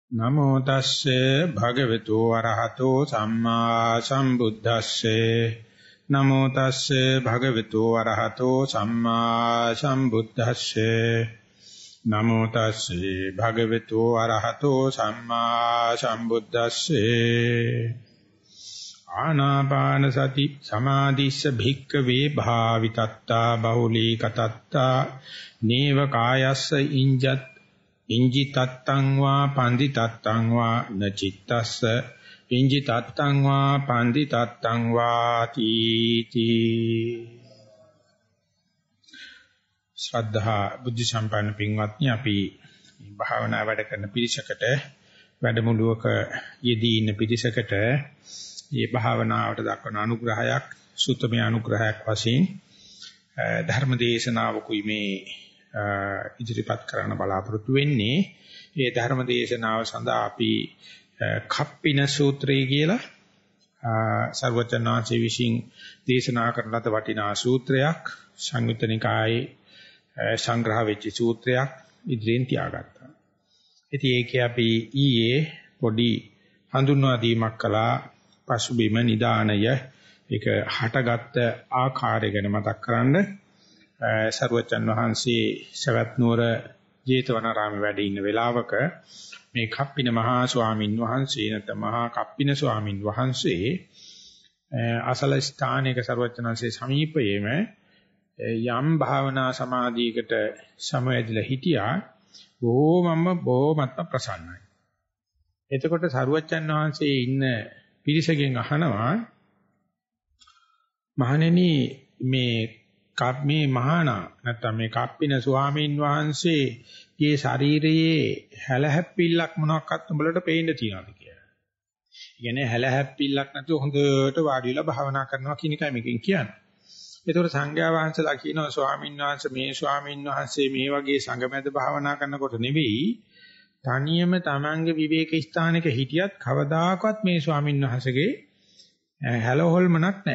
නමෝ තස්සේ භගවතු වරහතෝ සම්මා සම්බුද්දස්සේ නමෝ තස්සේ භගවතු වරහතෝ සම්මා සම්බුද්දස්සේ නමෝ තස්සේ භගවතු වරහතෝ සම්මා සම්බුද්දස්සේ ආනාපාන සති සමාධිස්ස භික්ඛවේ භාවිතත්තා බහුලී කතත්තා නේව කායස්ස ඉංජිතත්තං වා පන්දිතත්තං වා නචිත්තස්ස ඉංජිතත්තං වා පන්දිතත්තං වා තීති ශ්‍රද්ධා බුද්ධ සම්පන්න පින්වත්නි අපි භාවනා වැඩ කරන පිරිසකට වැඩමුළුවක යෙදී ඉන්න පිරිසකට මේ භාවනාවට දක්වන අනුග්‍රහයක් සුත්තමේ අනුග්‍රහයක් වශයෙන් ධර්ම දේශනාවකුයි මේ ඉදිරිපත් කරන්න බලාපොරොත්තු වෙන්නේ. මේ ධර්ම දේශනාව සඳහා අපි කප්පින සූත්‍රය කියලා සර්වචනාචි විසින් දේශනා කරන ලද වටිනා සූත්‍රයක් සංයුත්ත නිකායේ සංග්‍රහ වෙච්ච සූත්‍රයක් ඉදිරියෙන් තියාගත්තා. ඉතින් ඒකේ අපි ඊයේ පොඩි හඳුන්වා දීමක් කළා. පසුබිම නිදානය ඒක හටගත් ආකාරය ගැන මතක් කරන්න. සර්වචන් වහන්සේ සවැත් නුවර ජේතවනාරාමේ වැඩ ඉන්න වෙලාවක මේ කප්පින මහා ස්වාමින් වහන්සේ නැත්නම් මහා කප්පින ස්වාමින් වහන්සේ අසල ස්ථානයක සර්වචනන්සේ සමීපයේම යම් භාවනා සමාධියකට සමවැදිලා හිටියා. බොහොමත්ම ප්‍රසන්නයි. එතකොට සර්වචන් වහන්සේ ඉන්න පිරිසගෙන් අහනවා, මහණෙනි මේ මහානා නැත්නම් මේ කප්පින ස්වාමීන් වහන්සේගේ ශරීරයේ හැලහැප්පිල්ලක් මොනක්වත් උඹලට පේන්න තියනවාද කියලා. ඒ කියන්නේ හැලහැප්පිල්ලක් නැතුව හොඳට වාඩි වෙලා භාවනා කරනවා කියන එකයි මේකෙන් කියන්නේ. ඒතකොට සංඝයා වහන්සේලා කියනවා ස්වාමීන් වහන්සේ මේ ස්වාමීන් වහන්සේ මේ වගේ සංගමෙද භාවනා කරනකොට නෙවෙයි, තනියම Tamange විවේක ස්ථානයක හිටියත් කවදාකවත් මේ ස්වාමීන් වහන්සේගේ හැලහොල්මනක් නැහැ.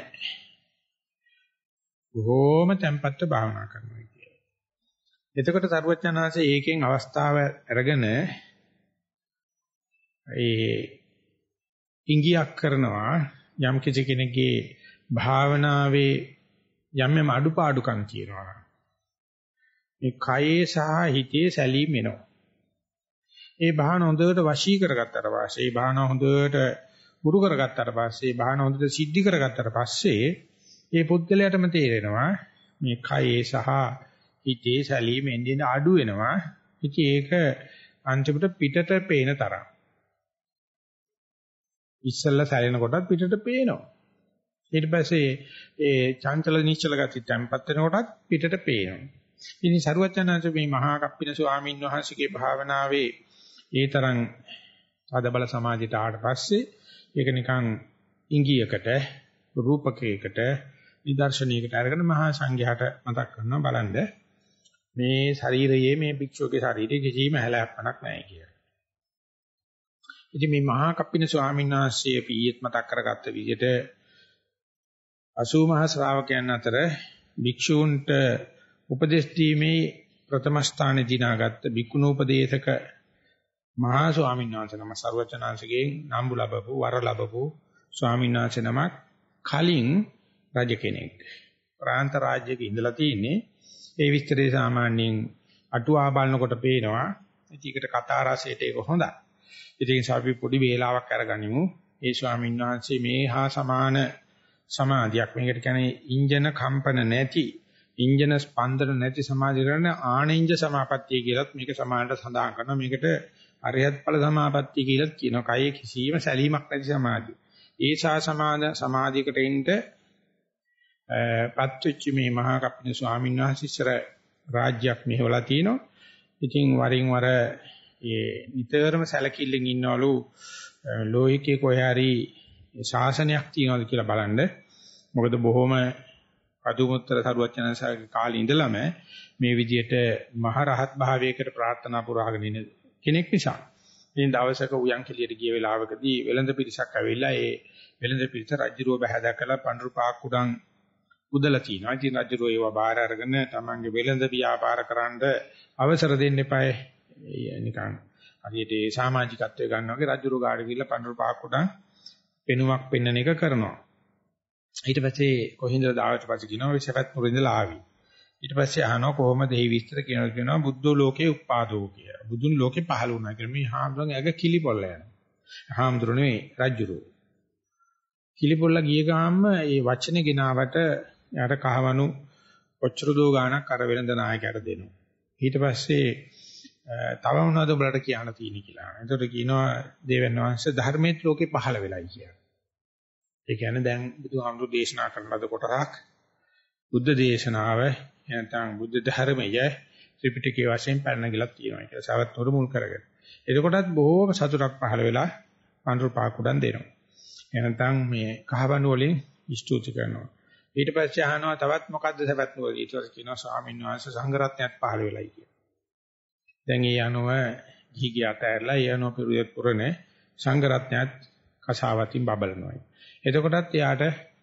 බොහෝම tempatව භාවනා කරනවා කියන්නේ. එතකොට සරුවචනාංශයේ ඒකෙන් අවස්ථාව අරගෙන ඒ ඉංගියක් කරනවා යම් කිසි කෙනෙක්ගේ භාවනාවේ යම් අඩුපාඩුකම් කියනවා. මේ කයේ සහ හිතේ සැලීම එනවා. ඒ භාවන හොඳට වශී කරගත්තාට පස්සේ, ඒ භාවන හොඳට ගුරු කරගත්තාට පස්සේ, ඒ භාවන හොඳට සිද්ධි කරගත්තාට පස්සේ ඒ පුද්ගලයාටම තේරෙනවා මේ කයේ සහ හිතේ සැලීම එන්නේ අඩු වෙනවා. ඉතින් ඒක අන්තිමට පිටට පේන තරම්. ඉස්සල්ලා සැලෙන කොටත් පිටට පේනවා. ඊට පස්සේ ඒ චංචල නිශ්චල ගති tempat වෙනකොටත් පිටට පේනවා. ඉතින් සරුවචනාංශ මේ මහා කප්පින ස්වාමීන් වහන්සේගේ භාවනාවේ ඒ තරම් සාද බල සමාධියට ආවට පස්සේ ඒක නිකන් ඉංගියකට රූපකයකට නිදර්ශනයකට අරගෙන මහා සංඝයාට මතක් කරනවා බලන්න මේ ශරීරයේ මේ භික්ෂුවගේ ශරීරයේ කිසිම හැලහැප්පණක් නැහැ කියලා. ඉතින් මේ මහා කප්පින ස්වාමීන් වහන්සේ පීයත් මතක් කරගත්ත විදිහට 80 මහා ශ්‍රාවකයන් අතර භික්ෂූන්ට උපදේශ දීමේ ප්‍රථම ස්ථානයේ දිනාගත්ත භික්ඛුනෝපදේශක මහා ස්වාමීන් වහන්සේ නම සර්වචනාංශගෙන් නම්බු ලැබපු වර ලැබපු ස්වාමීන් වහන්සේ නමක් කලින් රජ කෙනෙක් ප්‍රාන්ත රාජ්‍යයක ඉඳලා තින්නේ. ඒ විස්තරේ සාමාන්‍යයෙන් අටුවා බලනකොට පේනවා. ඒකට කතා රසයට ඒක හොඳයි. ඉතින් අපි පොඩි වේලාවක් අරගනිමු. ඒ ස්වාමීන් වහන්සේ මේ හා සමාන සමාධියක්, මේකට කියන්නේ ඉන්ජන කම්පන නැති, ඉන්ජන ස්පන්දන නැති සමාධිය කරන ආනෙන්ජ සමාපත්තිය කියලත් මේක සමානට සඳහන් කරනවා. මේකට අරියත් ඵල සමාපත්තිය කියලත් කියනවා. කයේ කිසිම සැලීමක් නැති සමාධිය. ඒ සමාධියකට එන්න පත්‍විච්ච මේ මහා කප්පින ස්වාමීන් වහන්සේ ඉස්සර රාජ්‍යයක් මෙහෙवला තිනවා. ඉතින් වරින් වර ඒ නිතරම සැලකිල්ලෙන් ඉන්නවලු ලෝහිකේ කොහේ හරි ශාසනයක් තියනවාද කියලා බලන්න. මොකද බොහොම අදුමුත්තර සරුවචනසාරගේ කාලේ ඉඳලම මේ විදියට මහ රහත් භාවයකට ප්‍රාර්ථනා පුරාගෙන ඉන්න කෙනෙක් නිසා. ඉතින් දවසක උයන් කෙලියට ගිය වෙලාවකදී වෙළඳ පිරිසක් ඇවිල්ලා ඒ වෙළඳ පිරිස රජුරෝ බහැ දැකලා පඳුරු පාක් උඩන් උදලා තිනවා. ඉතින් රජුරෝ ඒව බාර අරගෙන තමන්ගේ වෙළඳ ව්‍යාපාර කරන්න අවසර දෙන්න එපායි. නිකන් හරියට ඒ සමාජිකත්වය ගන්නවා වගේ රජුරු ගාඩ ගිහිල්ලා පඳුරු පහක් උඩන් පෙනුමක් පෙන්වන එක කරනවා. ඊට පස්සේ කොහින්දද ආවට පස්සේ කියනවා විසපත් නුර ඉඳලා ආවි. ඊට පස්සේ අහනවා කොහොමද මේ විස්තර කියනවා බුද්ධ ලෝකේ උපාදෝ කියලා. බුදුන් ලෝකේ පහළ වුණා කියලා. මේ හාමුදුරන් ඇග කිලිපොල්ල යනවා. හාමුදුරු නෙවෙයි රජුරු. කිලිපොල්ල ගිය ගාම්ම මේ වචනේ ගෙනාවට යාට කහවණු කොච්චර දෝ ගාණක් අර වෙනද නායකයට දෙනවා. ඊට පස්සේ තව මොනවද ඔයාලට කියන්න තියෙන්නේ කියලා. එතකොට කියනවා දේවයන් වහන්සේ ධර්මයේ ලෝකේ පහළ වෙලයි කියලා. ඒ කියන්නේ දැන් බුදුහාමුදුරු දේශනා කරන ලද කොටසක් බුද්ධ දේශනාව නැත්නම් බුද්ධ ධර්මය ත්‍රිපිටකයේ වශයෙන් පැනනගලක් තියෙනවා කියලා සවැත් නුර මුල් කරගෙන. එතකොටත් බොහෝම සතුටක් පහළ වෙලා පඳුරු පහක් උඩන් දෙනවා. එහෙනම් මේ කහවණු වලින් ස්තුති කරනවා. ඊට පස්සේ අහනවා තවත් මොකද්ද සවැත් නුර? ඊට පස්සේ කියනවා ස්වාමීන් වහන්සේ සංඝ රත්නයත් පහළ වෙලයි කියලා. දැන් ඒ අනුව ගිහිගිය අතහැරලා ඒ අනුව පිරුවේ පුරනේ සංඝ රත්නයත් කසාවතින් බබලනවා. එතකොටත් එයාට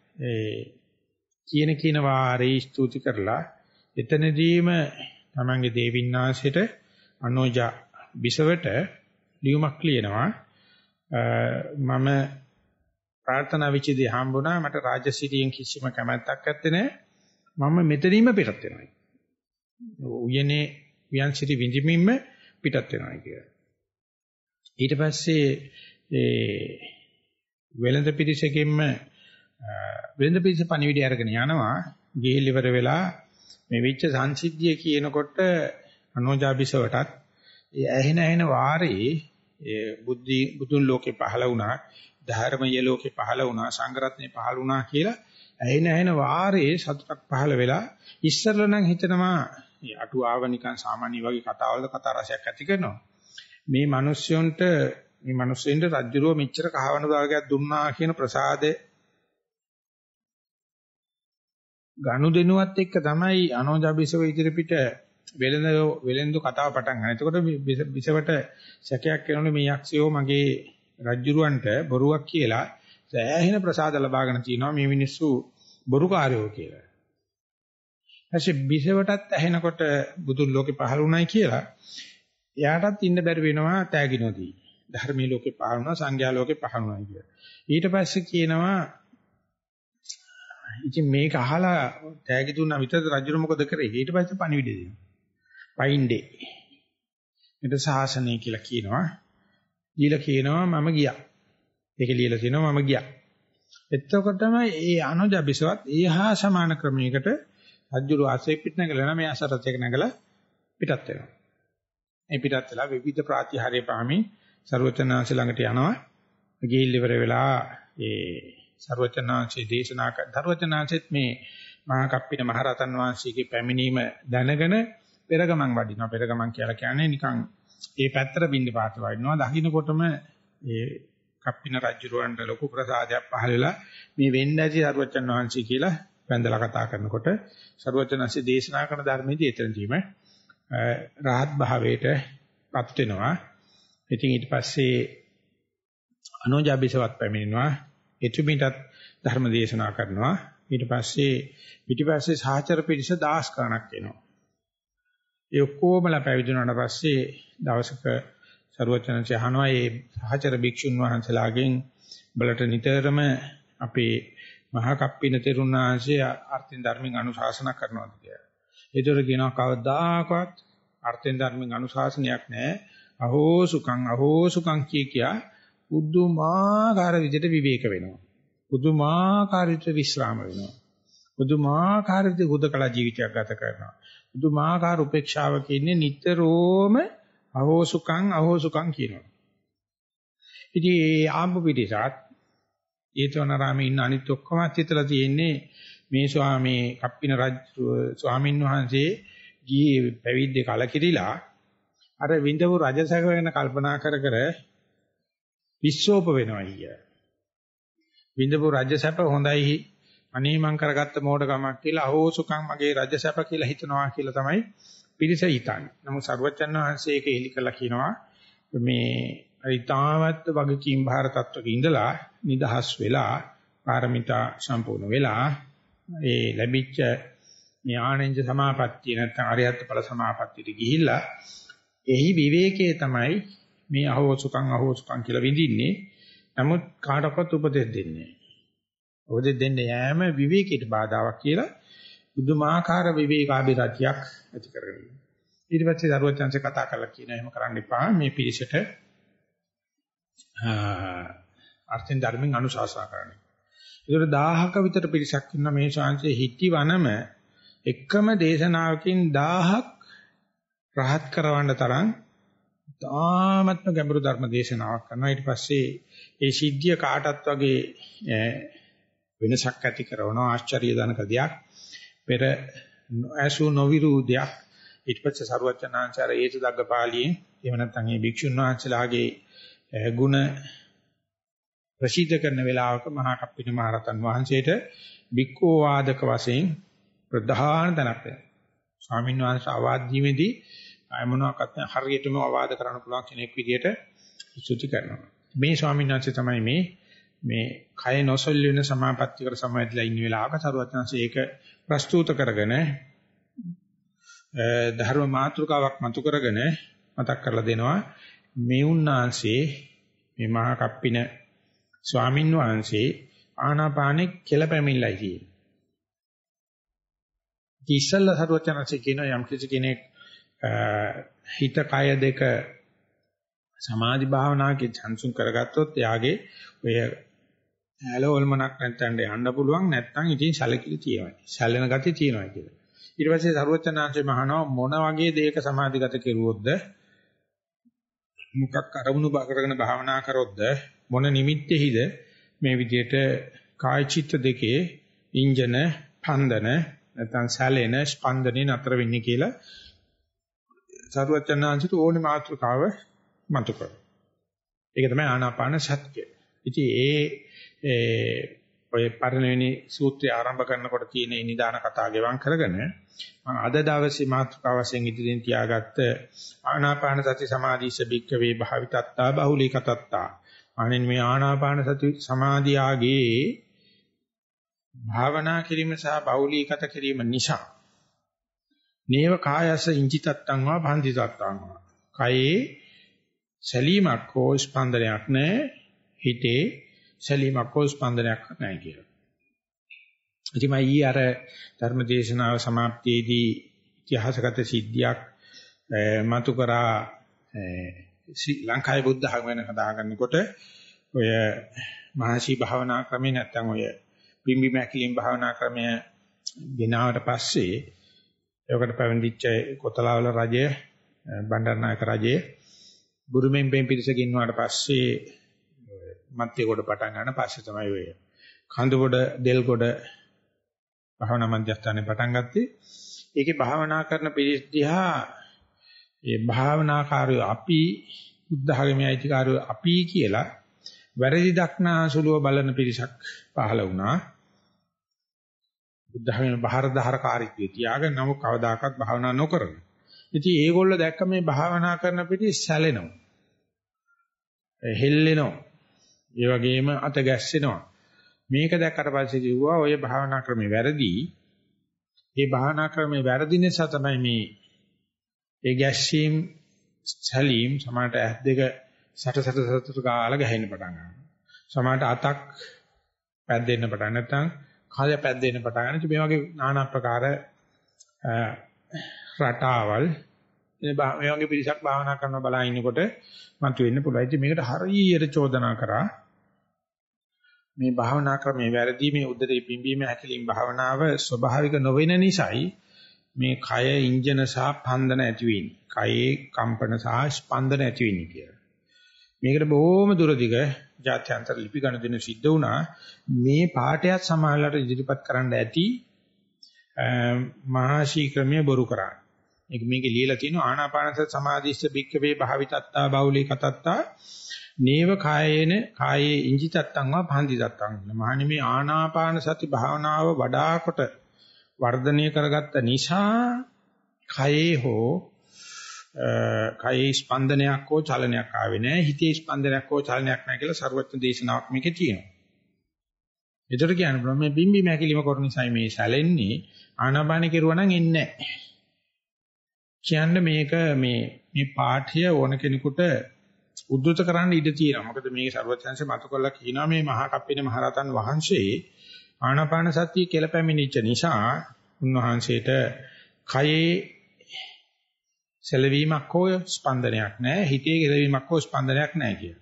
කියන වාරේ ස්තුති කරලා එතනදීම තමන්ගේ දේවින්නාංශයට අනෝජා බිසවට ලියුමක් ලියනවා. මම ප්‍රාර්ථනා විචිතේ හම්බුණා මට රාජසිරියෙන් කිසිම කැමැත්තක් නැත්තේ මම මෙතනින්ම පිටත් වෙනවා. උයනේ වියන්සිරි විඳින්මින්ම පිටත් වෙනවා කියලා. ඊට පස්සේ වෙළඳ පිරිසකින්ම වෙළඳ පිරිස පණිවිඩය අරගෙන යනවා. ගිහිල් ඉවර වෙලා මේ විච්ච සංසිද්ධිය කියනකොට අනෝජාබිසවටත් ඒ ඇහෙන වාරේ බුදුන් ලෝකේ පහළ වුණා, ධර්මයේ ලෝකේ පහළ වුණා, සංඝරත්නයේ පහළ වුණා කියලා ඇහෙන වාරේ සතුටක් පහළ වෙලා ඉස්සරල නම් හිතනවා මේ අටුවාව නිකන් සාමාන්‍ය වගේ කතාවලද කතා රසයක් ඇති කරනවා. මේ මිනිස්සුන්ට රජුරෝ මෙච්චර කහවණු භාගයක් දුන්නා කියන ප්‍රසාදේ ගනුදෙනුවත් එක්ක තමයි අනෝජාබිසව ඉදිරිපිට වෙලෙන්දු කතාව පටන් ගන්න. එතකොට බිසවට සැකයක් වෙනවනේ මේ යක්ෂයෝ මගේ රජුරවන්ට බොරුවක් කියලා සෑහෙන ප්‍රසාද ලබාගෙන තිනවා මේ මිනිස්සු බොරුකාරයෝ කියලා. ඊපස්සේ බිසවටත් ඇහෙනකොට බුදුන් ලෝකේ පහළ වුණයි කියලා එයාටත් ඉන්න බැරි වෙනවා තෑගිනෝදී. ධර්මයේ ලෝකේ පහළ වුණා, සංඝයා ලෝකේ පහළ වුණා කියලා. ඊට පස්සේ කියනවා ඉතින් මේක අහලා තෑගි දුන්නා විතරද රජුර මොකද කරේ? ඊට පස්සේ පණිවිඩය දෙනවා. පයින්ඩේ. ඊට සාසනය කියලා කියනවා. දීලා කියනවා මම ගියා. ඒක ලියලා කියනවා මම ගියා. එතකොටම ඒ අනුජබිසවත් ඒහා සමාන ක්‍රමයකට රජුර ආසේ පිට නැගලා මේ අසරතේක නැගලා පිටත් වෙනවා. මේ පිටත් වෙලා විවිධ ප්‍රාතිහාර්ය පාමින් ਸਰවචනාංශ ළඟට යනවා. ගිහිල් ඉවර වෙලා ඒ ਸਰවචනාංශයේ දේශනා කර ਸਰවචනාංශෙත් මේ මහා කප්පින මහරහතන් වහන්සේගේ පැමිණීම දැනගෙන පෙරගමන් වඩිනවා. පෙරගමන් කියලා කියන්නේ නිකන් ඒ පැත්තට බින්ද පාත වඩිනවා. දකින්නකොටම ඒ කප්පින රජුරවන්ට ලොකු ප්‍රසාදයක් පහළ වෙලා මේ වෙන්න ඇති ਸਰවචන් වහන්සේ කියලා වැඳලා කතා කරනකොට ਸਰවචනාංශයේ දේශනා කරන ධර්මයේදී එතනදීම රහත් භාවයටපත් වෙනවා. ඉතින් ඊට පස්සේ අනෝජාබිසවත් පැමිණෙනවා. එතුමිටත් ධර්ම දේශනා කරනවා. ඊට පස්සේ පිටිපස්සේ සහචර පිරිස 10 ගණක් එනවා. ඒ ඔක්කොමලා පැවිදුණාට පස්සේ දවසක ਸਰවචනංශය අහනවා මේ සහචර භික්ෂුන් වහන්සේලාගෙන් බලට නිතරම අපේ මහා කප්පින තෙරුණාංශය අර්ථින් ධර්මෙන් අනුශාසනා කරනවාද කියලා. ඒතර කියනවා කවදාකවත් අර්ථින් ධර්මෙන් අනුශාසනයක් නැහැ. අහෝ සුඛං කියා බුදුමාකාර විදිහට විවේක වෙනවා. බුදුමාකාර විදිහට විශ්‍රාම වෙනවා. බුදුමාකාර විදිහට හුදකලා ජීවිතයක් ගත කරනවා. බුදුමාකාර උපේක්ෂාවක ඉන්නේ නිතරම අහෝ සුඛං කියනවා. ඉතින් ඒ ආම්බ පිටිසත් ඒතවනාරාමේ ඉන්න අනිත් ඔක්කොම හිතලා තියෙන්නේ මේ ස්වාමී කප්පින රජ ස්වාමින් වහන්සේ ගියේ පැවිද්දේ කලකිරිලා අර විඳපු රජසක වෙන කල්පනා කර විශ්ෝප වෙනවා කිය. විඳපු රජසැප හොඳයි අනේ මං කරගත්ත මෝඩකමක් කියලා අහෝසුකම් මගේ රජසැප කියලා හිතනවා කියලා තමයි පිරිස හිතන්නේ. නමුත් සර්වචන් වහන්සේ ඒක එලි කළා කියනවා මේ ඊතාවත් වගකීම් භාර තත්වක ඉඳලා නිදහස් වෙලා පාරමිතා සම්පූර්ණ වෙලා ඒ ලැබිච්ච මේ ආනන්ද සමාපත්තිය නැත්නම් අරියත් ඵල සමාපත්තියට ගිහිල්ලා එහි විවේකයේ තමයි මේ අහෝසුකම් කියලා විඳින්නේ. නමුත් කාටවත් උපදෙස් දෙන්නේ නැහැ. උපදෙස් දෙන්නේ යෑම විවේකයට බාධාවක් කියලා බුදුමාකාර විවේකාභිරතියක් ඇති කරගන්න. ඊට පස්සේ දරුවචන්සේ කතා කරලා කියන එහෙම කරන්න එපා මේ පිළිසෙට අර්ථෙන් ධර්මෙන් අනුශාසනා කරන්න. ඒකට 1000ක විතර පිරිසක් ඉන්න මේ ශාන්තියේ හිටිවනම එකම දේශනාවකින් 1000ක් රහත් කරවන්න තරම් තාමත්ම ගැඹුරු ධර්ම දේශනාවක් කරනවා. ඊට පස්සේ ඒ සිද්ධිය කාටත් වගේ වෙනසක් ඇති කරනවා ආශ්චර්යජනක දෙයක්. පෙර ඇසු නොවිරුදයක්. ඊට පස්සේ සරුවචනාංශාර ඒත දග්ගපාලියෙන් එහෙම නැත්නම් මේ භික්ෂුන් වහන්සේලාගේ ගුණ ප්‍රසිද්ධ කරන වෙලාවක මහා කප්පින මහ රහතන් වහන්සේට භික්ඛු වාදක වශයෙන් ප්‍රධාන තැනක් දෙනවා. ස්වාමීන් වහන්සේ ආවාද දීමේදී අය මොනවාක්වත් හරියටම ආවාද කරන්න පුළුවන් කෙනෙක් විදියට ස්තුති කරනවා. මේ ස්වාමීන් වහන්සේ තමයි මේ කය නොසොල් වෙන සමාපත්තියකට සමවැදලා ඉන්න වෙලාවක සරුවචනාංශ ඒක ප්‍රස්තුත කරගෙන ධර්ම මාතෘකාවක් මතු කරගෙන මතක් කරලා දෙනවා මේ උන්නාංශේ මේ මහා කප්පින ස්වාමින් වහන්සේ ආනාපානෙ කෙලපැමිණලයි කියන්නේ. ඉතිසල්ලා සරුවචනාංශ කියන යම් කිසි කෙනෙක් හිත කය දෙක සමාධි භාවනාවකින් සංසුන් කරගත්තොත් එයාගේ ඔය ඇලවල්මනක් නැත්තඳ යන්න පුළුවන් නැත්නම් ඉතින් සැලකිලි තියෙනවා. සැලෙන ගතිය තියෙනවා කියලා. ඊට පස්සේ සරුවචනාංශේ මහනවා මොන වගේ දෙයක සමාධිගත කෙරුවොත්ද මොකක් අරමුණු කරගෙන භාවනා කරොත්ද මොන නිමිත්තෙහිද මේ විදිහට කාය චිත්ත දෙකේ ඉන්ජන පන්දන නැත්නම් සැලෙන ස්පන්දනේ නතර වෙන්නේ කියලා සරුවචනාංශට ඕනේ මාතෘකාව මතු කරනවා. ඒක තමයි ආනාපාන සතිය. ඉතින් ඔය පරිණවෙනි සූත්‍රය ආරම්භ කරනකොට තියෙන නිදාන කතා ගෙවම් කරගෙන මම අද දවසේ මාතෘකාව වශයෙන් ඉදිරියෙන් තියාගත්ත ආනාපාන සති සමාධිස්ස බික්කවේ භාවිතත්තා බහුලීකතත්තා. අනින් මේ ආනාපාන සති සමාධියාගේ භාවනා කිරීම සහ බහුලීකත කිරීම නිසා නේව කායස ඉංචිතත්තං වා භන්දිතත්තං වා. කයේ සැලීමක් හෝ ස්පන්දනයක් නැහැ. හිතේ සැලීමක් හෝ ස්පන්දනයක් නැහැ කියලා. ඉතින් මම ඊ අර ධර්මදේශනාව સમાප්තියේදී ඉතිහාසගත සිද්ධියක් මතු කරා ශ්‍රී ලංකාවේ බුද්ධ ධර්ම වෙන කතා කරනකොට ඔය මහසි භාවනා ක්‍රමේ නැත්තම් ඔය පිම්බි මැකිලින් භාවනා ක්‍රමය ගෙනාවට පස්සේ ඒකට පැවඳිච්ච කොතලාවල රජය බණ්ඩාරනායක රජය බුරුමෙන් පෙන් පිරිස ගෙන්නුවාට පස්සේ මත්ය කොට පටන් ගන්න පස්සේ තමයි ඔය කඳුගොඩ දෙල්ගොඩ භාවනා මධ්‍යස්ථානේ පටන් ගත්තේ. ඒකේ භාවනා කරන පිරිස දිහා ඒ භාවනාකාරයෝ අපි බුද්ධ ධර්මයේ අයිතිකාරයෝ අපි කියලා වැරදි දක්නා සුළුව බලන පිරිසක් පහළ වුණා. බුද්ධ ධර්මයේ බාහිරධාරකාරීත්වය තියාගෙන නමුත් කවදාකවත් භාවනා නොකරන. ඉතින් ඒගොල්ලෝ දැක්ක මේ භාවනා කරන පිටි සැලෙනවා. හෙල්ලෙනවා. ඒ වගේම අත ගැස්සෙනවා. මේක දැක්කට පස්සේ කිව්වා ඔය භාවනා ක්‍රමේ වැරදි. මේ භාවනා ක්‍රමේ වැරදි නිසා තමයි මේ ඒ ගැස්සීම් සැලීම් සමානට ඇස් දෙක සට ගාලා ගහින්න පටන් ගන්නවා. සමානට අතක් පැද්දෙන්න පටන් නැත්නම් කය පැද්දෙන්න පටන් ගන්නවා. මේ වගේ নানা ප්‍රකාර රටාවල් මේ වගේ පිරිසක් භාවනා කරන බලා ඉන්නකොට මතුවෙන්න පුළුවන්. ඉතින් මේකට හරියට චෝදනා කරා මේ භාවනා ක්‍රමයේ වැරදි මේ උදරේ පිම්බීම හැකලින් භාවනාව ස්වභාවික නොවන නිසායි මේ කය ඉන්ජන සහ පන්දන ඇති වෙන්නේ. කයේ කම්පන සහ ස්පන්දන ඇති වෙන්නේ කියලා. මේකට බොහොම දුරදිග ජාත්‍යන්තර ලිපි ගණන් සිද්ධ වුණා. මේ පාඩයත් සමාහලට ඉදිරිපත් කරන්න ඇති මහා ශීක්‍රමයේ බොරු කරා. මේකේ ලියලා තියෙනවා ආනාපානසති සමාධිස්ස බික්කවේ භාවිතත්තා බෞලී කතත්තා නේව කායේන කායේ ඉංජිතත්තං වා භාන්දිතත්තං. මහණනි මේ ආනාපාන සති භාවනාව වඩා කොට වර්ධනය කරගත්ත නිසා කයේ හෝ කයේ ස්පන්දනයක් හෝ චලනයක් ආවේ නැහැ. හිතේ ස්පන්දනයක් හෝ චලනයක් නැහැ කියලා සර්වඥ දේශනාවක් මේකේ තියෙනවා. ඒතර කියන්නේ මේ බිම්බි මැකිලිම කරන නිසා මේ සැලෙන්නේ ආනාපාන කෙරුවා නම් එන්නේ නැහැ. කියන්නේ මේක මේ පාඨය ඕන කෙනෙකුට උද්දෘත කරන්න ඉඩ තියෙනවා. මොකද මේ ਸਰවඥාන්සේ මත කළා කියනවා මේ මහා කප්පින මහරහතන් වහන්සේ ආනාපාන සතිය කියලා පැමිණිච්ච නිසා උන්වහන්සේට කයේ සැලවීමක් හෝ ස්පන්දනයක් නැහැ. හිතේ සැලවීමක් හෝ ස්පන්දනයක් නැහැ කිය.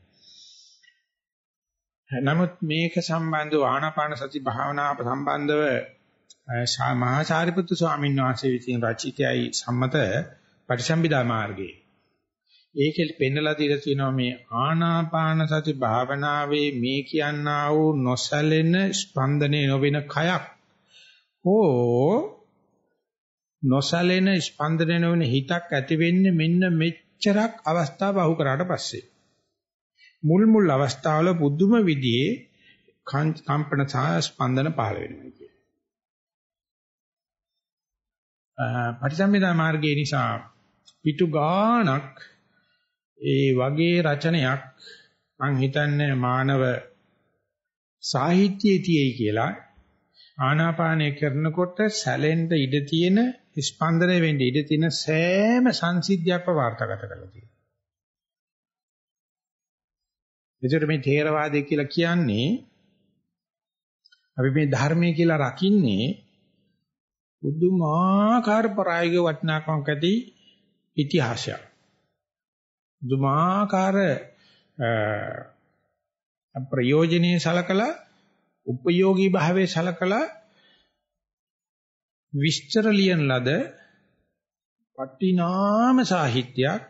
නමුත් මේක සම්බන්ධව ආනාපාන සති භාවනාව සම්බන්ධව මහා සාරිපුත්තු ස්වාමීන් වහන්සේ විසින් රචිතයි සම්මත පටිසම්භිදා මාර්ගයේ. ඒකෙල් පෙන්නලා දීලා තියෙනවා මේ ආනාපාන සති භාවනාවේ මේ කියනා වූ නොසැලෙන ස්පන්දනේ නොවන කයක් හෝ නොසැලෙන ස්පන්දනේ නොවන හිතක් ඇති වෙන්නේ මෙන්න මෙච්චරක් අවස්ථා බහු කරාට පස්සේ. මුල් අවස්ථාවල බුදුම විදිහේ කම්පන සහ ස්පන්දන පහළ වෙනවා කියන්නේ. පටිසම්භිදා මාර්ගයේ නිසා පිටු ගානක් ඒ වගේ රචනයක් මං හිතන්නේ මානව සාහිත්‍යයේ තියෙයි කියලා. ආනාපානය කරනකොට සැලෙන්න ඉඩ තියෙන ස්පන්දනය වෙන්න ඉඩ තියෙන සෑම සංසිද්ධියක්ම වාර්තාගත කරලා තියෙනවා. එතකොට මේ ථේරවාදය කියලා කියන්නේ අපි මේ ධර්මයේ කියලා රකින්නේ බුදුමාකාර ප්‍රායෝගික වටිනාකමක් ඇති ඉතිහාසයක්. බුදුමාකාර ප්‍රයෝජනීය සලකලා උපයෝගී භාවයේ සලකලා විස්තර ලියන ලද වටිනාම සාහිත්‍යයක්.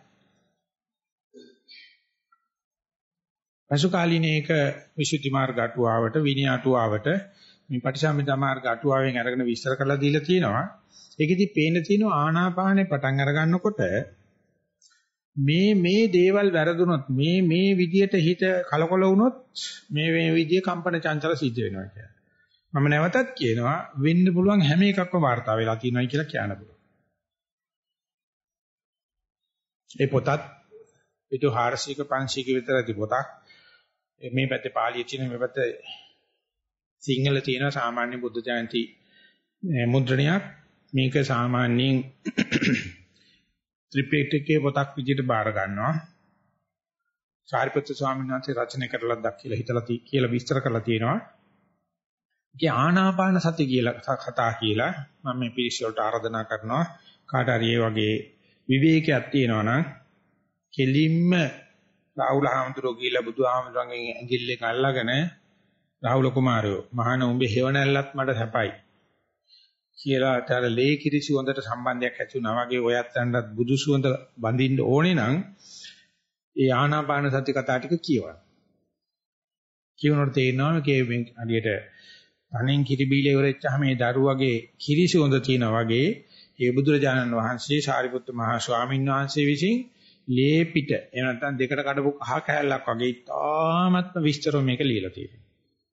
පසුකාලීනයක විසුද්ධි මාර්ග අටුවාවට විනය අටුවාවට මේ පටිසම්භිදා මාර්ග අටුවාවෙන් අරගෙන විස්තර කරලා දීලා තියෙනවා. ඒකෙදි පේන තියෙනවා ආනාපානේ පටන් අර ගන්නකොට මේ දේවල් වැරදුනොත් මේ විදියට හිත කලකොල වුණොත් මේ විදිය කම්පන චංචල සිද්ධ වෙනවා කියලා. මම නැවතත් කියනවා වෙන්න පුළුවන් හැම එකක්ම වාර්තා වෙලා තියෙනවායි කියලා කියන්න පුළුවන්. ඒ පොතත් පිටු 400ක 500ක විතර ඇති පොතක්. මේ පැත්තේ පාලිය තියෙන මේ පැත්තේ සිංහල තියෙන සාමාන්‍ය බුද්ධ ජයන්ති මුද්‍රණයක්. මේක සාමාන්‍යයෙන් ත්‍රිපිටකයේ පොතක් විදිහට බාර ගන්නවා. සාරිපුත්‍ර ස්වාමීන් වහන්සේ රචනා කරලා දක්වලා හිතලා කියලා විස්තර කරලා තියෙනවා. ඒකේ ආනාපාන සති කියලා කතා කියලා මම මේ පිරිස වලට ආරාධනා කරනවා. කාට හරි ඒ වගේ විවේකයක් තියෙනවා නම් කෙලින්ම රාහුල හාමුදුරුවෝ කියලා බුදුහාමුදුරන්ගෙන් ඇඟිල්ලෙන් අල්ලගෙන රාහුල කුමාරයෝ මහාන උඹේ හේවණැල්ලත් මට සැපයි කියලා තර ලේ කිරිසි හොඳට සම්බන්ධයක් ඇති වුණා වගේ ඔයත් යන්නත් බුදු සුවඳ බඳින්න ඕනේ නම් ඒ ආනාපාන සති කතා ටික කියවන්න. කියවනකොට තේරෙනවා මේ අඩියට තනින් කිරි බීලේ ඉවරෙච්චාම මේ දරුවගේ කිරිසි හොඳ තියනා වගේ ඒ බුදුරජාණන් වහන්සේ සාරිපුත්ත මහ ස්වාමීන් වහන්සේ විසින් ලේ පිට එහෙම නැත්නම් දෙකට කඩපු කහ කෑල්ලක් වගේ ඉතාමත්ම විස්තරව මේක ලියලා තියෙනවා.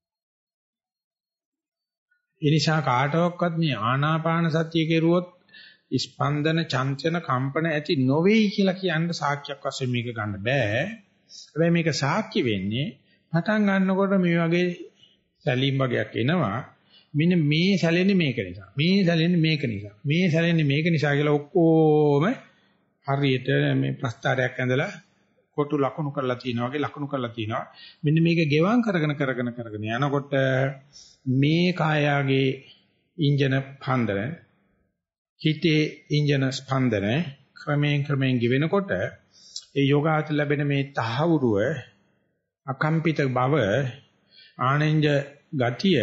ඒ නිසා කාටවත් මේ ආනාපාන සතිය කෙරුවොත් ස්පන්දන චංචන කම්පන ඇති නොවේයි කියලා කියන්න සාක්ෂියක් වශයෙන් මේක ගන්න බෑ. හැබැයි මේක සාක්ෂි වෙන්නේ පටන් ගන්නකොට මේ වගේ සැලීම් වගේක් එනවා. මෙන්න මේ සැලෙන්නේ මේක නිසා. මේ සැලෙන්නේ මේක නිසා. මේ සැලෙන්නේ මේක නිසා කියලා ඔක්කොම හරියට මේ ප්‍රස්තාරයක් ඇඳලා කොටු ලකුණු කරලා තියනවා වගේ ලකුණු කරලා තියනවා. මෙන්න මේක ගෙවම් කරගෙන යනකොට මේ කායාගේ ඉන්ජන ස්පන්දන හිතේ ඉන්ජන ස්පන්දන ක්‍රමයෙන් ගෙවෙනකොට ඒ යෝගාචර ලැබෙන මේ තහවුරුව අකම්පිත බව ආනෙන්ජ ගතිය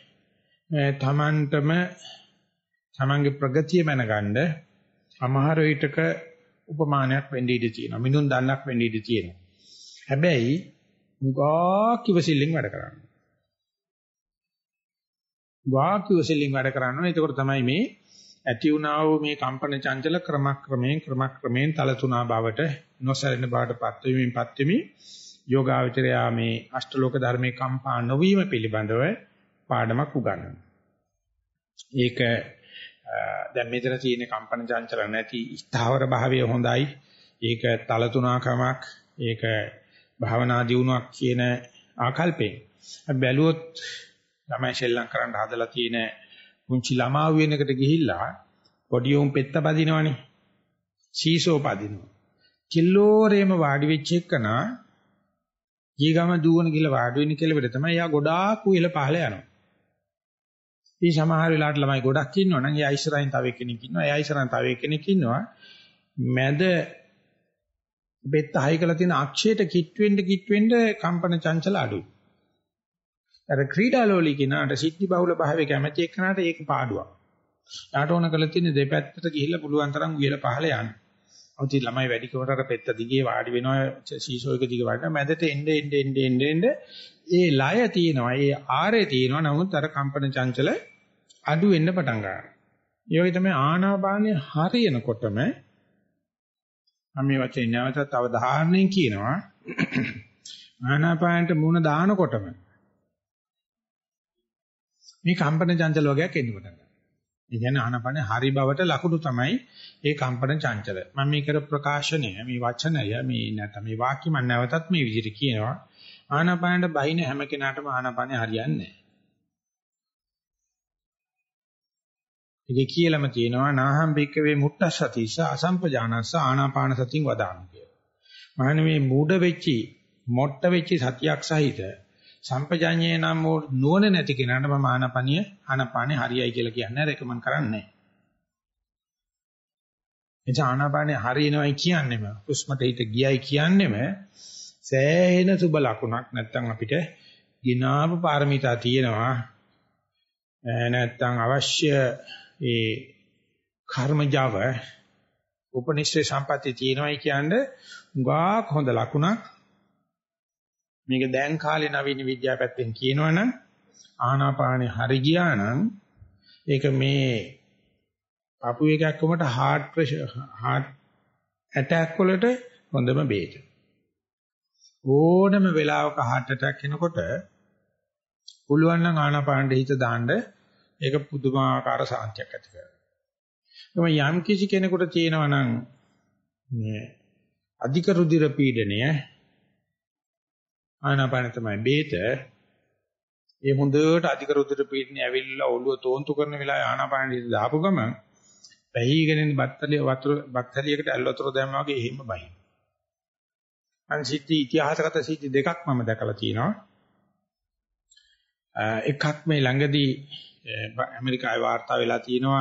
තමන්ගේ ප්‍රගතිය මනගන්න අමහර විටක උපමානයක් වෙන්න ඉඩ තියෙනවා. මිනුම් දන්නක් වෙන්න ඉඩ තියෙනවා. හැබැයි උගා කිවසිල්ලෙන් වැඩ කරන්නේ. වැඩ කරනවා. ඒකෝර තමයි මේ ඇති වුණා වූ මේ කම්පන චංචල ක්‍රමක්‍රමයෙන් තල තුනා බවට නොසැලෙන බවට පත් වෙමින් යෝගාවචරයා මේ අෂ්ටලෝක ධර්මයේ කම්පා නොවීම පිළිබඳව පාඩමක් උගන්වනවා. ඒක දැන් මෙතන තියෙන කම්පන චංචල නැති ස්ථාවර භාවය හොඳයි. ඒක තල තුනාකමක්. ඒක භාවනා දියුණුවක් කියන ආකල්පයෙන්. බැලුවොත් ළමයි ශ්‍රී කරන්න හදලා තියෙන පුංචි ළමා වෙනකට ගිහිල්ලා පොඩි උන් පෙත්ත පදිනවනේ. සීසෝ පදිනවා. කිල්ලෝරේම වාඩි වෙච්ච එකනා ඊගම දුවන ගිල වාඩි වෙන කෙලෙකට තමයි යා ගොඩාක් උයල පහල යනවා. මේ සමහර වෙලාවට ළමයි ගොඩක් ඉන්නවා නම් එයා ඉස්සරහින් තව කෙනෙක් ඉන්නවා. එයා ඉස්සරහින් තව කෙනෙක් ඉන්නවා. මැද බෙත් හයි කරලා තියෙන අක්ෂයට කිට් වෙන්න කම්පන චංචල අඩුයි. අර ක්‍රීඩාලෝලී කෙනාට සිද්ධි බහුල භාවයේ කැමැති එක්කනට ඒක පාඩුවක්. යාට ඕන කරලා තියෙන දෙපැත්තට ගිහිල්ලා පුළුවන් තරම් උයල පහල යන්න. අවුති ළමයි වැඩි කවට අර පෙත්ත දිගේ වාඩි වෙනවා සීසෝ එක දිගේ වාඩි වෙනවා මැදට එන්න ඒ ලය තියෙනවා ඒ ආරේ තියෙනවා නමුත් අර කම්පන චංචල අඩු වෙන්න පටන් ගන්නවා. ඒ වගේ තමයි ආනාපානිය හරියනකොටම මම මේ වචනේ නැවතත් අවධානයෙන් කියනවා ආනාපානට මුණ දානකොටම මේ කම්පන චංචල වගේක් එන්න පටන් ගන්නවා. ඒ කියන්නේ ආනාපානේ හරි බවට ලකුණු තමයි ඒ කම්පන චංචල. මම මේ කර ප්‍රකාශනය මේ වචනය මේ නැත්නම් මේ වාක්‍ය මම නැවතත් මේ විදිහට කියනවා. ආනාපානට බහින හැම කෙනාටම ආනාපානේ හරියන්නේ නැහැ. ඒකේ කියලාම තියෙනවා නාහම් බික්කවේ මුට්ටසතිස අසම්පජානස්ස ආනාපාන සතින් වදාන කියලා. මහණ මේ මූඩ වෙච්චි මොට්ට වෙච්චි සතියක් සහිත සම්පජාඤ්ඤේ නම් නුවණ නැති කෙනාට මම ආනාපානේ හරියයි කියලා කියන්නේ රෙකමන්ඩ් කරන්නේ නැහැ. එතන ආනාපානේ හරියනවයි කියන්නේම හුස්මට හිත ගියයි කියන්නේම සෑහෙන සුබ ලකුණක් නැත්තම් අපිට ගිනාපු පාරමිතා තියෙනවා නැත්තම් අවශ්‍ය ඒ කර්මජව උපනිෂේ සම්පatti තියෙනවයි කියන්නේ උගාක් හොඳ ලකුණක්. මේක දැන් කාලේ නවීන විද්‍යාව පැත්තෙන් කියනවනම් ආනාපානේ හරි ගියා නම් ඒක මේ අපු එකක් කොමට heart attack වලට හොඳම බේත. ඕනම වෙලාවක heart attack එනකොට පුළුවන් නම් ආනාපානෙ හිත දාන්න ඒක පුදුමාකාර සාන්තියක් ඇති කරනවා. යම් කිසි කෙනෙකුට තියෙනවා නම් මේ අධික රුධිර පීඩනය ආනාපාන තමයි බේත. ඒ හොඳට අධික රුධිර පීඩනය ඇවිල්ලා ඔළුව තෝන්තු කරන වෙලාවේ ආනාපාන හිත දාපු ගමන් පැහිගෙන ඉන්න බත්තලියකට ඇල් වතුර දැම්මා වගේ එහෙම බයි. අන්සිද්ධි ඉතිහාසගත සිද්ධි දෙකක් මම දැකලා තියෙනවා. එකක් මේ ළඟදී ඇමරිකාවේ වාර්තා වෙලා තියෙනවා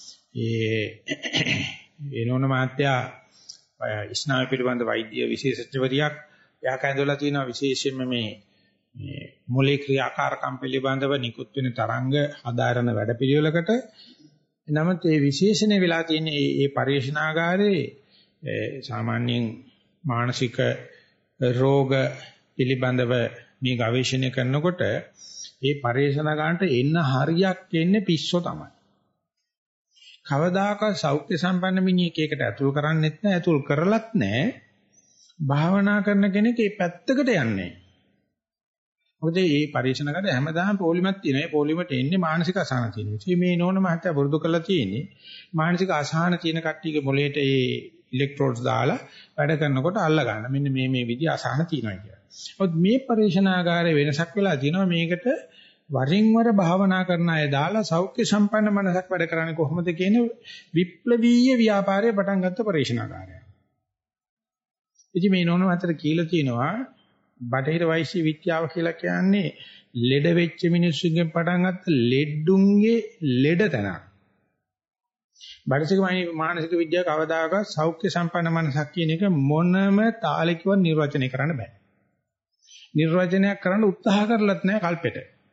ඒ නෝන මාත්‍යා ස්නායු පිළිබඳ වෛද්‍ය විශේෂඥවරියක් එයා කැඳවලා තියෙනවා විශේෂයෙන්ම මේ මොලේ ක්‍රියාකාරකම් පිළිබඳව නිකුත් වෙන තරංග හදාරන වැඩපිළිවෙලකට. නමුත් මේ විශේෂණය වෙලා තියෙන මේ පරිශනාගාරයේ සාමාන්‍යයෙන් මානසික රෝග පිළිබඳව මේ ගවේෂණය කරනකොට මේ පරිශනාගාරන්ට එන්න හරියක් එන්නේ පිස්සෝ තමයි. කවදාකවත් සෞඛ්‍ය සම්පන්න මිනිහෙක් ඒකට ඇතුල් කරන්නේත් නැහැ, ඇතුල් කරලත් නැහැ. භාවනා කරන කෙනෙක් ඒ පැත්තකට යන්නේ. මොකද මේ පරිශනාගාරේ හැමදාම පොලිමක් තියෙනවා. ඒ පොලිමට එන්නේ මානසික අසහන තියෙන නිසා. මේ නෝන මහත්තයා වරුදු කරලා තියෙන්නේ මානසික අසහන තියෙන කට්ටියගේ මොලේට ඒ ඉලෙක්ට්‍රෝඩ්ස් දාලා වැඩ කරනකොට අල්ල ගන්න. මෙන්න මේ විදිහ අසහන තියෙනවා කියලා. ඔත් මේ පරිශනාගාරයේ වෙනසක් වෙලා තියෙනවා. මේකට වරින් වර භාවනා කරන අය දාලා සෞඛ්‍ය සම්පන්න මනසක් වැඩ කරන්නේ කොහොමද කියන විප්ලවීය ව්‍යාපාරය පටන් ගත්ත පරිශනාගාරය. ඉතින් මේ නෝන අතර කියලා තියෙනවා බටහිර වෛද්‍ය විද්‍යාව කියලා කියන්නේ ලෙඩ වෙච්ච මිනිස්සුන්ගෙන් පටන් ගත්ත ලෙඩුන්ගේ ලෙඩ තැනක්. බටහිර මානසික විද්‍යාව කවදාකවත් සෞඛ්‍ය සම්පන්න මනසක් කියන එක මොනම තාලෙකවත් නිර්වචනය කරන්න බෑ. නිර්වචනයක් කරන්න උත්සාහ කරලත් නැහැ කල්පෙට.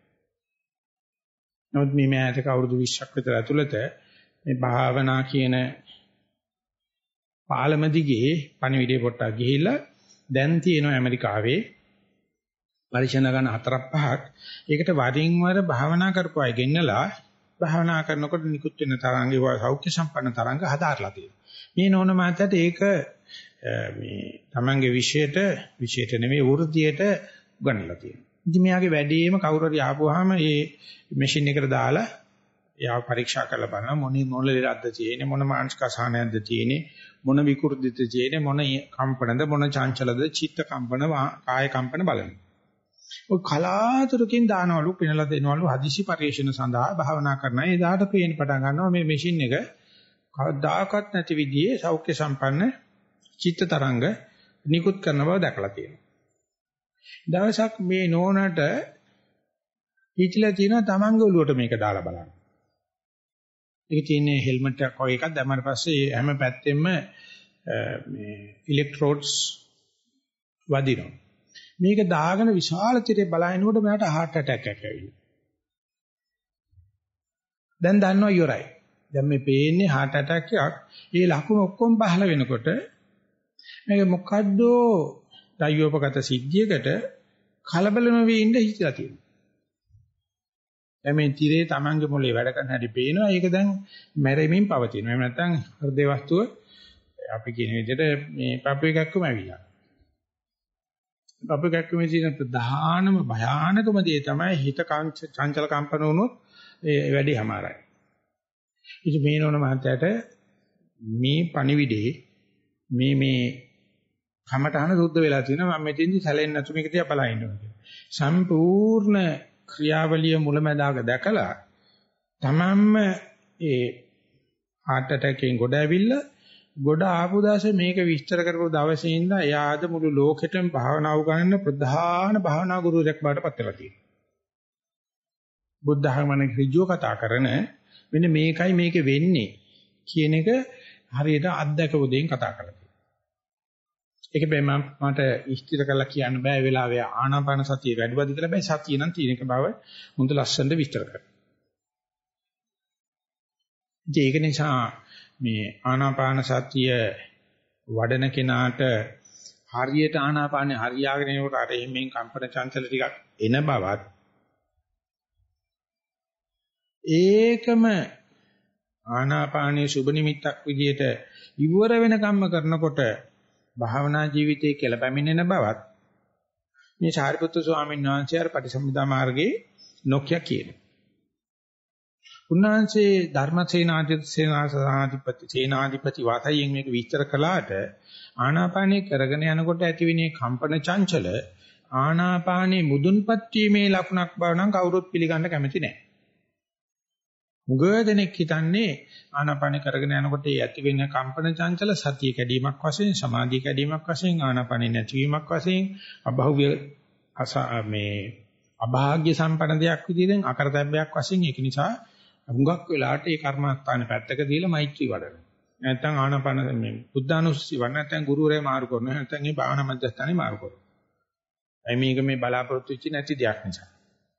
නමුත් මේ මෑතක අවුරුදු 20ක් විතර ඇතුළත මේ භාවනා කියන පාලම දිගේ පණිවිඩේ පොට්ටක් ගිහිල්ලා දැන් තියෙනවා ඇමරිකාවේ පරිශන ගන්න 4-5ක්. ඒකට වරින් වර භාවනා කරපු අය ගෙන්නලා භාවනා කරනකොට නිකුත් වෙන තරංගේ සෞඛ්‍ය සම්පන්න තරංග හදාarලා තියෙනවා. මේ නෝන මාතට ඒක මේ තමන්ගේ විශේෂයට නෙමෙයි වෘත්තියට උගන්වලා තියෙනවා. ඉතින් මෙයාගේ වැඩේම කවුරු හරි ආපුවාම මේ මැෂින් එකට දාලා එයා පරීක්ෂා කරලා බලනවා මොන ලෙඩක්ද තියෙන්නේ, මොන මානසික අසහනයක්ද තියෙන්නේ, මොන විකෘතිද තියෙන්නේ, මොන කම්පනද, මොන චංචලද, චිත්ත කම්පන, කාය කම්පන බලනවා. ඔය කලාතුරකින් දානවලු පිනලා දෙනවලු හදිසි පරිශන සඳහා භාවනා කරන අය එදාට පේන්න පටන් ගන්නවා මේ මැෂින් එක කවදාකවත් නැති විදිහේ සෞඛ්‍ය සම්පන්න චිත්ත තරංග නිකුත් කරන බව දැකලා තියෙනවා. දවසක් මේ නෝනට හිතලා තියෙනවා තමන්ගේ ඔළුවට මේක දාලා බලන්න. ඒක තියෙන්නේ හෙල්මට් එකක් වගේ එකක් දැම්මම පස්සේ හැම පැත්තෙම මේ ඉලෙක්ට්‍රෝඩ්ස් වදිනවා. මේක දාගෙන විශාල තිරේ බලනකොට මට heart attack එකක් ඇවිල්ලා. දැන් දන්නවා ඉවරයි. දැන් මේ පේන්නේ heart attack එකක්. ඒ ලකුණු ඔක්කොම පහළ වෙනකොට මේක මොකද්ද දයෝපගත සිද්ධියකට කලබල නොවී ඉඳ හිතලා තියෙනවා. දැන් මේ තිරේ Tamange මොලේ වැඩ කරන හැටි පේනවා. ඒක දැන් මැරෙමින් පවතිනවා. එහෙම නැත්නම් හෘද වස්තුව අපි කියන විදිහට මේ පපුව එකක්ම ඇවිල්ලා. පපුව එකක්ම තියෙන ප්‍රධානම භයානකම දේ තමයි හිත චංචල කම්පන වුණොත් ඒ වැඩි හැමාරයි. ඉතින් මේ නෝන මහත්තයාට මේ පණිවිඩේ මේ කමටහන සුද්ධ වෙලා තියෙනවා. මම මෙතෙන්දි සැලෙන්නේ නැතු මේක තියා බලා ඉන්නවා කියලා. සම්පූර්ණ ක්‍රියාවලිය මුලැමැදාක දැකලා තමන්ම ඒ heart attack එකෙන් ගොඩ ඇවිල්ලා ගොඩ ආපු දාසේ මේක විස්තර කරපු දවසේ ඉඳලා එයාද මුළු ලෝකෙටම භාවනාව ගන්න ප්‍රධාන භාවනා ගුරුවරයෙක් බවට පත් වෙලා තියෙනවා. බුද්ධ ධර්මනේ ඍජුව කතා කරන මෙන්න මේකයි මේකේ වෙන්නේ කියන එක හරියට අත්දකපු දෙයින් කතා කරලා තියෙනවා. ඒක බෑ මට ඉස්තිර කරලා කියන්න බෑ වෙලාවේ ආනාපාන සතිය වැඩිවද කියලා බෑ සතිය නම් තියෙන එක බව හොඳ ලස්සනට විස්තර කරනවා. ඒක නිසා මේ ආනාපාන සතිය වඩන කෙනාට හරියට ආනාපානේ හරියාගෙන යනකොට අර එම්ෙන් කම්පන චංචල ටිකක් එන බවත් ඒකම ආනාපානයේ සුබ නිමිත්තක් විදියට ඉවර වෙන කම්ම කරනකොට භාවනා ජීවිතයේ කියලා පැමිණෙන බවත් මේ සාරිපුත්තු ස්වාමීන් වහන්සේ අර පටිසම්භිදා මාර්ගයේ නොකිය කියනවා. උන්වහන්සේ සේනාධිපති වාතයෙන් මේක විස්තර කළාට ආනාපානේ කරගෙන යනකොට ඇතිවෙනේ කම්පන චංචල ආනාපානේ මුදුන්පත් වීමේ ලකුණක් බව නම් කවුරුත් පිළිගන්න කැමති නැහැ. මුගදෙනෙක් හිතන්නේ ආනාපානේ කරගෙන යනකොට ඒ ඇතිවෙන කම්පන චංචල සතිය කැඩීමක් වශයෙන් සමාධිය කැඩීමක් වශයෙන් ආනාපානේ නැතිවීමක් වශයෙන් අභෞවිය අභාග්‍ය සම්පන්න දෙයක් විදිහෙන් අකරතැබ්බයක් වශයෙන් ඒක නිසා හුඟක් වෙලාට ඒ කර්මස්ථාන පැත්තක දීලා මෛත්‍රී වඩනවා. නැත්නම් ආනාපාන මේ බුද්ධානුස්සතිය වඩ නැත්නම් ගුරුවරයා මාරු කරනවා. නැත්නම් මේ භාවනා මධ්‍යස්ථානේ මාරු කරනවා. එයි මේක මේ බලාපොරොත්තු වෙච්ච නැති දෙයක් නිසා.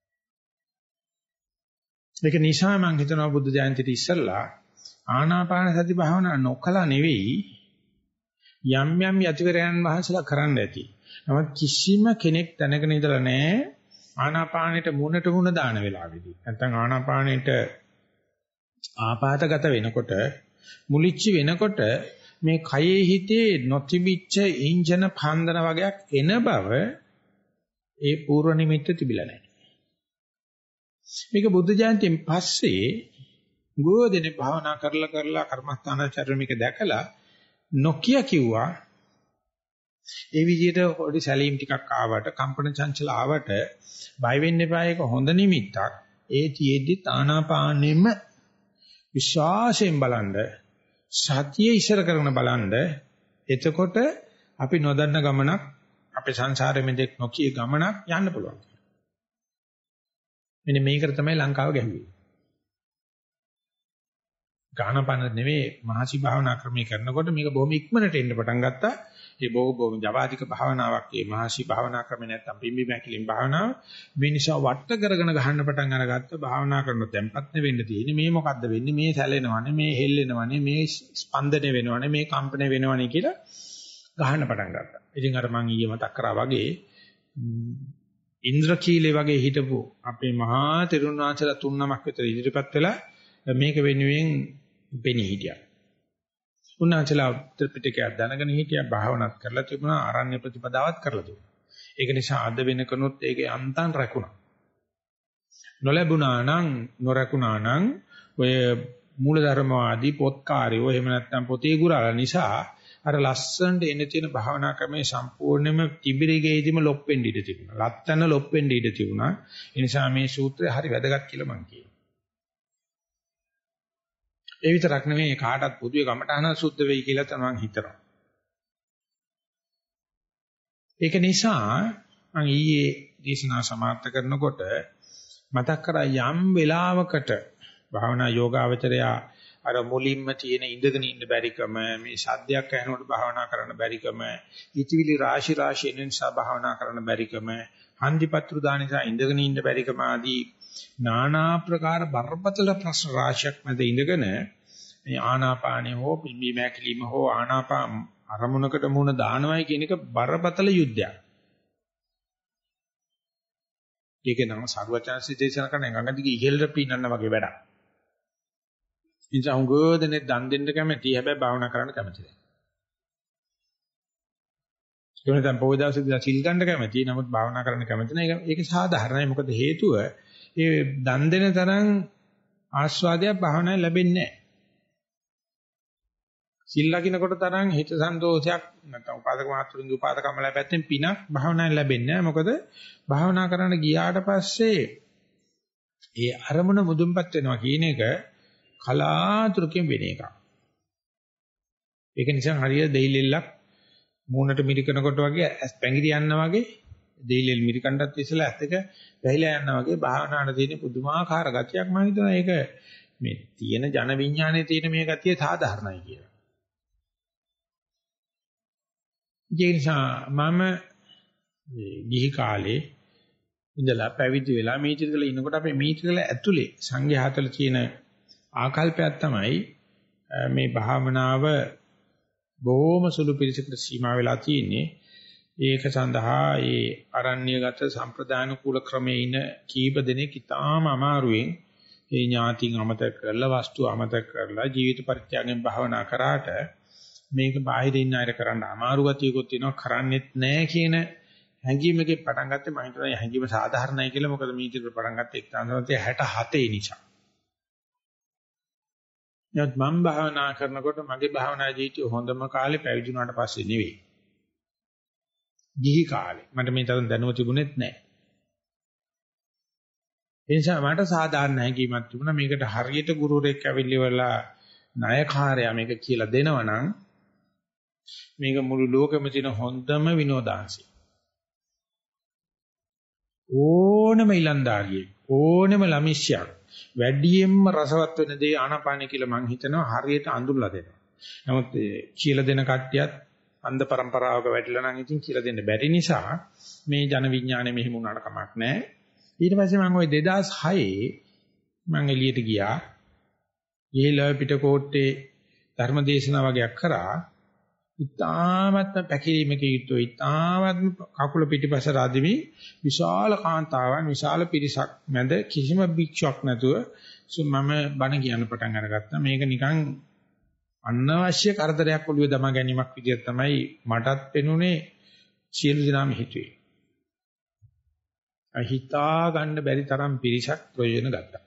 ඒක නිසා මම හිතනවා බුද්ධ ජයන්තිට ඉස්සෙල්ලා ආනාපාන සති භාවනා නොකලා නෙවෙයි යම් යම් යතිවරයන් වහන්සේලා කරන්න ඇති. නමුත් කිසිම කෙනෙක් දැනගෙන ඉඳලා නැහැ ආනාපානෙට මුණට මුණ දාන වෙලාවෙදී. නැත්නම් ආනාපානෙට ආපాతගත වෙනකොට මුලිච්චි වෙනකොට මේ කයේ හිතේ නොතිබිච්ච ඉන්ජන පන්දන වගේක් එන බව ඒ පූර්ව නිමිත්ත තිබිලා නැහැ. මේක බුද්ධ ජයන්තියෙන් පස්සේ ගෝධනේ භාවනා කරලා කර්මස්ථානාචාර්ය මේක දැකලා නොකිය කිව්වා ඒ විදිහට පොඩි සැලීම් ටිකක් ආවට කම්පන චංචල ආවට බය වෙන්න එපා. ඒක හොඳ නිමිත්තක්. ඒ තියෙද්දි ආනාපානෙම විශ්වාසයෙන් බලන්න සතිය ඉස්සර කරන බලන්න එතකොට අපි නොදන්න ගමනක් අපේ සංසාරෙ මෙදෙක් නොකිය ගමනක් යන්න පුළුවන්. මෙන්න මේකට තමයි ලංකාව ගැහුවේ. ගානපන නෙවෙයි මහසි භාවනා ක්‍රමී කරනකොට මේක බොහොම ඉක්මනට එන්න පටන් ගත්තා. ඒ බොහොම ජවාදික භාවනාවක් මේ මහසි භාවනා ක්‍රමේ නැත්තම් පිම්බි මැකිලින් භාවනාව මේ නිසා වට කරගෙන ගහන්න පටන් අරගත්ත භාවනා කරන තැම්පත් වෙන්න තියෙන්නේ මේ මොකද්ද වෙන්නේ මේ සැලෙනවනේ මේ හෙල්ලෙනවනේ මේ ස්පන්දනය වෙනවනේ මේ කම්පණය වෙනවනේ කියලා ගහන්න පටන් ගත්තා. ඉතින් අර මම ඊයේ මතක් කරා වගේ ඉන්ද්‍රකීලේ වගේ හිටපු අපේ මහා තෙරුන් වහන්සේලා තුන් නමක් විතර ඉදිරිපත් වෙලා මේක වෙනුවෙන් පෙනී හිටියා. උන්වහන්සේලා ත්‍රිපිටකය දැනගෙන හිටියා භාවනාත් කරලා තිබුණා ආරණ්‍ය ප්‍රතිපදාවත් කරලා තිබුණා. ඒක නිසා අද වෙනකනොත් ඒකේ අන්තන් රැකුණා. නොරැකුණා නම් ඔය මූලධර්මවාදී පොත්කාරයෝ එහෙම නැත්නම් පොතේ ගුරාලා නිසා අර ලස්සනට එන තියෙන භාවනා ක්‍රමයේ සම්පූර්ණයෙන්ම තිබිරිගේදීම ලොප් වෙන්න ඉඩ තිබුණා. ලත්තන ලොප් වෙන්න ඉඩ තිබුණා. ඒ නිසා මේ සූත්‍රය හරි වැදගත් කියලා මම කියනවා. ඒ විතරක් නෙමෙයි කාටත් පොදුවේ කමඨහන සුද්ධ වෙයි කියලා තමයි හිතනවා. ඒක නිසා මම ඊයේ දේශනාව සමාප්ත කරනකොට මතක් කරා යම් වෙලාවකට භාවනා යෝගාවචරයා අර මුලින්ම තියෙන ඉඳගෙන ඉන්න බැරිකම මේ සද්දයක් ඇහෙනකොට භාවනා කරන්න බැරිකම ඉතිවිලි රාශි නිසා භාවනා කරන්න බැරිකම හන්දිපත්‍රු දාන නිසා ඉඳගෙන ඉන්න බැරිකම ආදී নানা ප්‍රකාර බරපතල ප්‍රශ්න රාශියක් මැද ඉඳගෙන මේ ආනාපානිය හෝ පිම්බි මෑකිලිම හෝ ආනාපාන අරමුණකට මුණ දානවයි කියන එක බරපතල යුද්ධයක්. ඒක නම් සර්වචන්සි දේශනා කරන ගඟදිගේ ඉහෙලට පින්නන්න වගේ වැඩක්. ඉතින් උංගෝදනේ දන් දෙන්න කැමති හැබැයි භාවනා කරන්න කැමති නැහැ. ඒ වෙනතම් පොයිදාසෙදී සිල් ගන්න කැමති නමුත් භාවනා කරන්න කැමති නැහැ. ඒක සාධාරණයි. මොකද හේතුව ඒ දන් දෙන තරම් ආස්වාදයක් භාවනාවේ ලැබෙන්නේ නැහැ. සිල් ලකිනකොට තරම් හිත සන්තෝෂයක් නැත්නම් උපාදක මාත්‍රින්ගේ උපාදකම ලැබෙත්තෙන් පිනක් භාවනාවේ ලැබෙන්නේ නැහැ. මොකද භාවනා කරන්න ගියාට පස්සේ ඒ අරමුණ මුදුන්පත් වෙනවා කියන එක කලාතුරකින් වෙන එකක්. ඒක නිසා හරිය දෙයිලෙල්ලක් මූණට මිරිකනකොට වගේ පැංගිරි යනවා වගේ දෙයිලෙල් මිරිකණ්ඩත් ඉස්සලා ඇස් දෙක වැහිලා යනවා වගේ භාවනාවට තියෙන පුදුමාකාර ගතියක් මම හිතනවා ඒක මේ තියෙන ජන විඥානයේ තියෙන මේ ගතිය සාධාරණයි කියලා. ඒ නිසා මම ගිහි කාලේ ඉඳලා පැවිදි වෙලා මේචිකල ඉනකොට අපේ මේචිකල ඇතුලේ සංඝයාතල තියෙන ආකල්පයක් තමයි මේ භාවනාව බොහොම සුළු පිළිසකට සීමා වෙලා තියෙන්නේ. ඒක සඳහා ඒ අරණ්‍යගත සම්ප්‍රදාන කුල ක්‍රමයේ ඉන කීප දෙනෙක් ඉතාම අමාරුවෙන් ඒ ඥාතින් අමතක කරලා වස්තු අමතක කරලා ජීවිත පරිත්‍යාගයෙන් භාවනා කරාට මේක බාහිරින් අයර කරන්න අමාරු ගතියකුත් තියෙනවා කරන්නෙත් නැහැ කියන හැඟීමකින් පටන් ගත්තේ මම හිතනවා හැඟීම සාධාරණයි කියලා. මොකද මේ ඉතින් පටන් ගත්තේ 1967 නිසා. නමුත් මම භාවනා කරනකොට මගේ භාවනා ජීවිතය හොඳම කාලේ පැවිදි වුණාට පස්සේ නෙවෙයි. ගිහි කාලේ. මට මේ තරම් දැනුම තිබුණෙත් නැහැ. ඒ නිසා මට සාධාරණ හැඟීමක් තිබුණා. මේකට හරියට ගුරුවරයෙක් ඇවිල්ලිවලා ණයකාරයා මේක කියලා දෙනවනම් මේක මුළු ලෝකෙම තියෙන හොඳම විනෝදාංශය. ඕනම ඉලන්දාරියෙක් ඕනම ළමිෂ්‍යක් වැඩියෙන්ම රසවත් වෙන දේ ආනාපානයි කියලා මං හිතනවා හරියට අඳුරලා දෙනවා. නමුත් කියලා දෙන කට්ටියත් අන්ධ પરම්පරාවක වැටිලා නම් ඉතින් කියලා දෙන්න බැරි නිසා මේ ජන විඥානය මෙහෙම වුණාට කමක් නැහැ. ඊට පස්සේ මම ওই 2006 මං එළියට ගියා. ගිහලා පිටකොට්ටේ ධර්මදේශනා වගේක් කරා. ඉතාමත්ම පැකිලීමක යුතුව ඉතාමත්ම කකුල පිටිපස රාදිමි විශාල කාන්තාවන් විශාල පිරිසක් මැද කිසිම භික්ෂුවක් නැතුව මම බණ කියන්න පටන් අරගත්තා. මේක නිකන් අනවශ්‍ය කරදරයක් ඔළුවේ දමා ගැනීමක් විදිහට තමයි මටත් පෙනුනේ සියලු දෙනාම හිතුවේ. අහිතා ගන්න බැරි තරම් පිරිසක් ප්‍රයෝජන ගත්තා.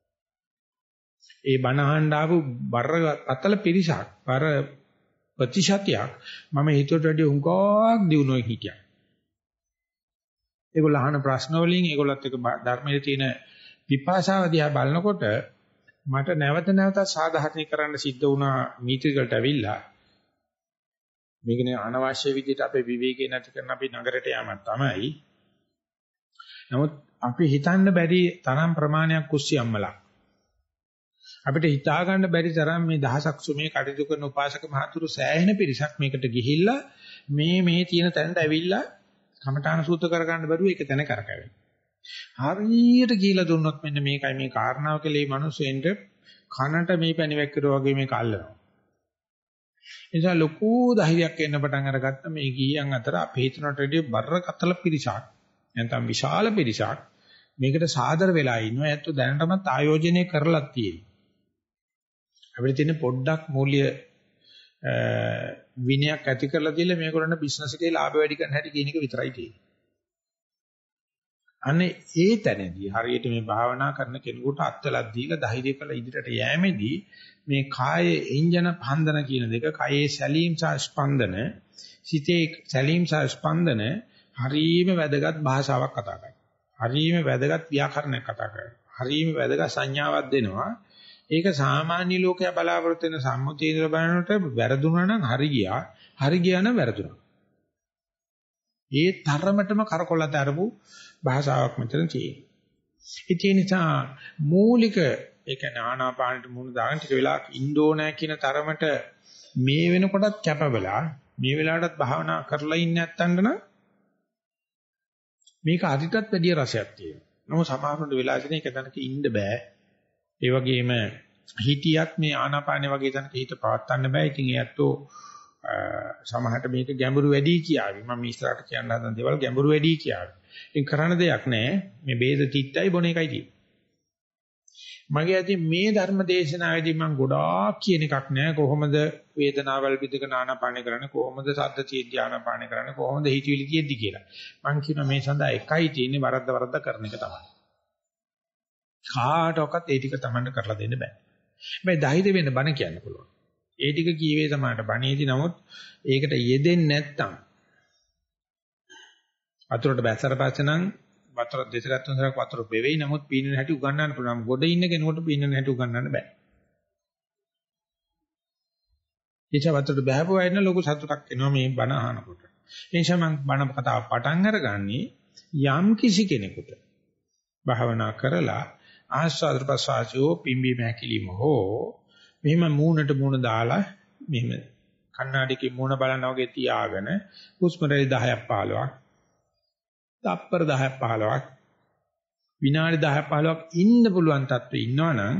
ඒ බණ අහන්න ආපු බරපතල පිරිසක් බර ප්‍රතිශතයක් මම හිතුවට වැඩිය හුඟක් දිනුනොයි හිටියා. ඒගොල්ලෝ අහන ප්‍රශ්න වලින් ඒගොල්ලත් එක්ක ධර්මයේ තියෙන විපාසාව දිහා බලනකොට මට නැවත නැවතත් සාධාරණීකරන්න සිද්ධ වුණා මීටිකට ඇවිල්ලා. මේකනේ අනවශ්‍ය විදිහට අපේ විවේකේ නැති කරන අපි නගරයට යamak තමයි. නමුත් අපි හිතන්න බැරි තරම් ප්‍රමාණයක් කුස්සියම්මලා අපිට හිතා ගන්න බැරි තරම් මේ දහසක් සුමේ කටයුතු කරන උපාසක මහතුරු සෑහෙන පිරිසක් මේකට ගිහිල්ලා මේ තියෙන තැනට ඇවිල්ලා කමඨාන සූත්‍ර කර ගන්න බැරුව ඒක තැන කරකැවෙන. හරියට කියලා දුන්නොත් මෙන්න මේකයි මේ කාරණාව කියලා මේ මිනිස්සුන්ට කනට මේ පැණිවැක් කරා වගේ මේක අල්ලනවා. ඒ නිසා ලොකු ධෛර්යයක් එන්න පටන් අරගත්ත මේ ගියන් අතර අපේ හිතනට වැඩිය බරකතල පිරිසක් නැත්නම් විශාල පිරිසක් මේකට සාදර වෙලා ඉන්නවා. ඒත් දැනටමත් ආයෝජනය කරලා තියෙනවා. අපිට තියෙන පොඩ්ඩක් මූල්‍ය විනයක් ඇති කරලා දීලා මේගොල්ලන්ට බිස්නස් එකේ ලාභ වැඩි කරන්න හැටි කියන එක විතරයි තියෙන්නේ. අනේ ඒ තැනදී හරියට මේ භාවනා කරන කෙනෙකුට අත්වලක් දීලා ධෛර්ය කළ ඉදිරියට යෑමේදී මේ කායේ එන්ජන පන්දන කියන දෙක කායේ සැලීම් සහ ස්පන්දන සිතේ සැලීම් සහ ස්පන්දන හරීම වැදගත් භාෂාවක් කතා කරනවා. හරීම වැදගත් ව්‍යාකරණයක් කතා කරනවා. හරීම වැදගත් සංඥාවක් දෙනවා. ඒක සාමාන්‍ය ලෝකයා බලාපොරොත්තු වෙන සම්මුතිය ඉදලා බලනකොට වැරදුනා නම් හරි ගියා නම් වැරදුනා. ඒ තරමටම කරකොලත අරපු භාෂාවක් මෙතන තියෙනවා. ඒ නිසා මූලික ඒ කියන්නේ ආනාපානෙට මුණ දාගෙන ටික වෙලාවක් ඉන්න ඕනෑ කියන තරමට මේ වෙනකොටත් කැපවලා මේ වෙලාවටත් භාවනා කරලා ඉන්නේ නැත්තඳ නම් මේක අදිටත් වැඩි රසයක් තියෙනවා. නමුත් සමහරවිට වෙලා තියෙන එක තැනක ඉන්න බෑ. ඒ වගේම හිතියත් මේ ආනාපානෙ වගේ තැනක හිත පවත්වන්න බෑ. ඉතින් ඒත්තෝ සමහරට මේක ගැඹුරු වැඩි කියාවි. මම ඉස්සරහට කියන්න හදන දේවල් ගැඹුරු වැඩි කියාවි. ඉතින් කරන්න දෙයක් නැහැ. මේ බේද තිත්තයි බොන එකයි තියෙන්නේ. මගේ අතින් මේ ධර්ම දේශනාවේදී මම ගොඩාක් කියන එකක් නෑ කොහොමද වේදනාවල් පිටක ආනාපානෙ කරන්නේ කොහොමද සද්ද තියෙද්දී ආනාපානෙ කරන්නේ කොහොමද හිතවිලි තියෙද්දී කියලා. මම කියනවා මේ සඳහා එකයි තියෙන්නේ වරද්ද කරන එක තමයි. කාටවත් ඒ ටික Tamanට කරලා දෙන්න බෑ. හැබැයි ධෛර්ය වෙන්න බණ කියන්න පුළුවන්. ඒ ටික කීවේ සමානට බණේදී නමුත් ඒකට යෙදෙන්නේ නැත්තම් වතුරට බැස්සට පස්සේ නම් වතුර දෙසරත් තුන්සරක් වතුර බෙවෙයි නමුත් පීනන හැටි උගන්වන්න පුළුවන්. ගොඩ ඉන්න කෙනෙකුට පීනන හැටි උගන්වන්න බෑ. ඒච වතුරට බහැපුවා ඉන්න ලොකු සතුටක් එනවා මේ බණ අහනකොට. ඒ නිසා මම බණ කතාව පටන් අරගන්නේ යම් කිසි කෙනෙකුට භාවනා කරලා ආස්වාද ප්‍රසආසෝ පිම්බීම හැකිලිම හෝ මෙහෙම මූණට මූණ දාලා මෙහෙම කණ්ණාඩියකින් මූණ බලනවා වගේ තියාගෙන හුස්ම රැලි 10ක් 15ක් තප්පර 10ක් 15ක් විනාඩි 10ක් 15ක් ඉන්න පුළුවන් තත්ත්වෙ ඉන්නවනම්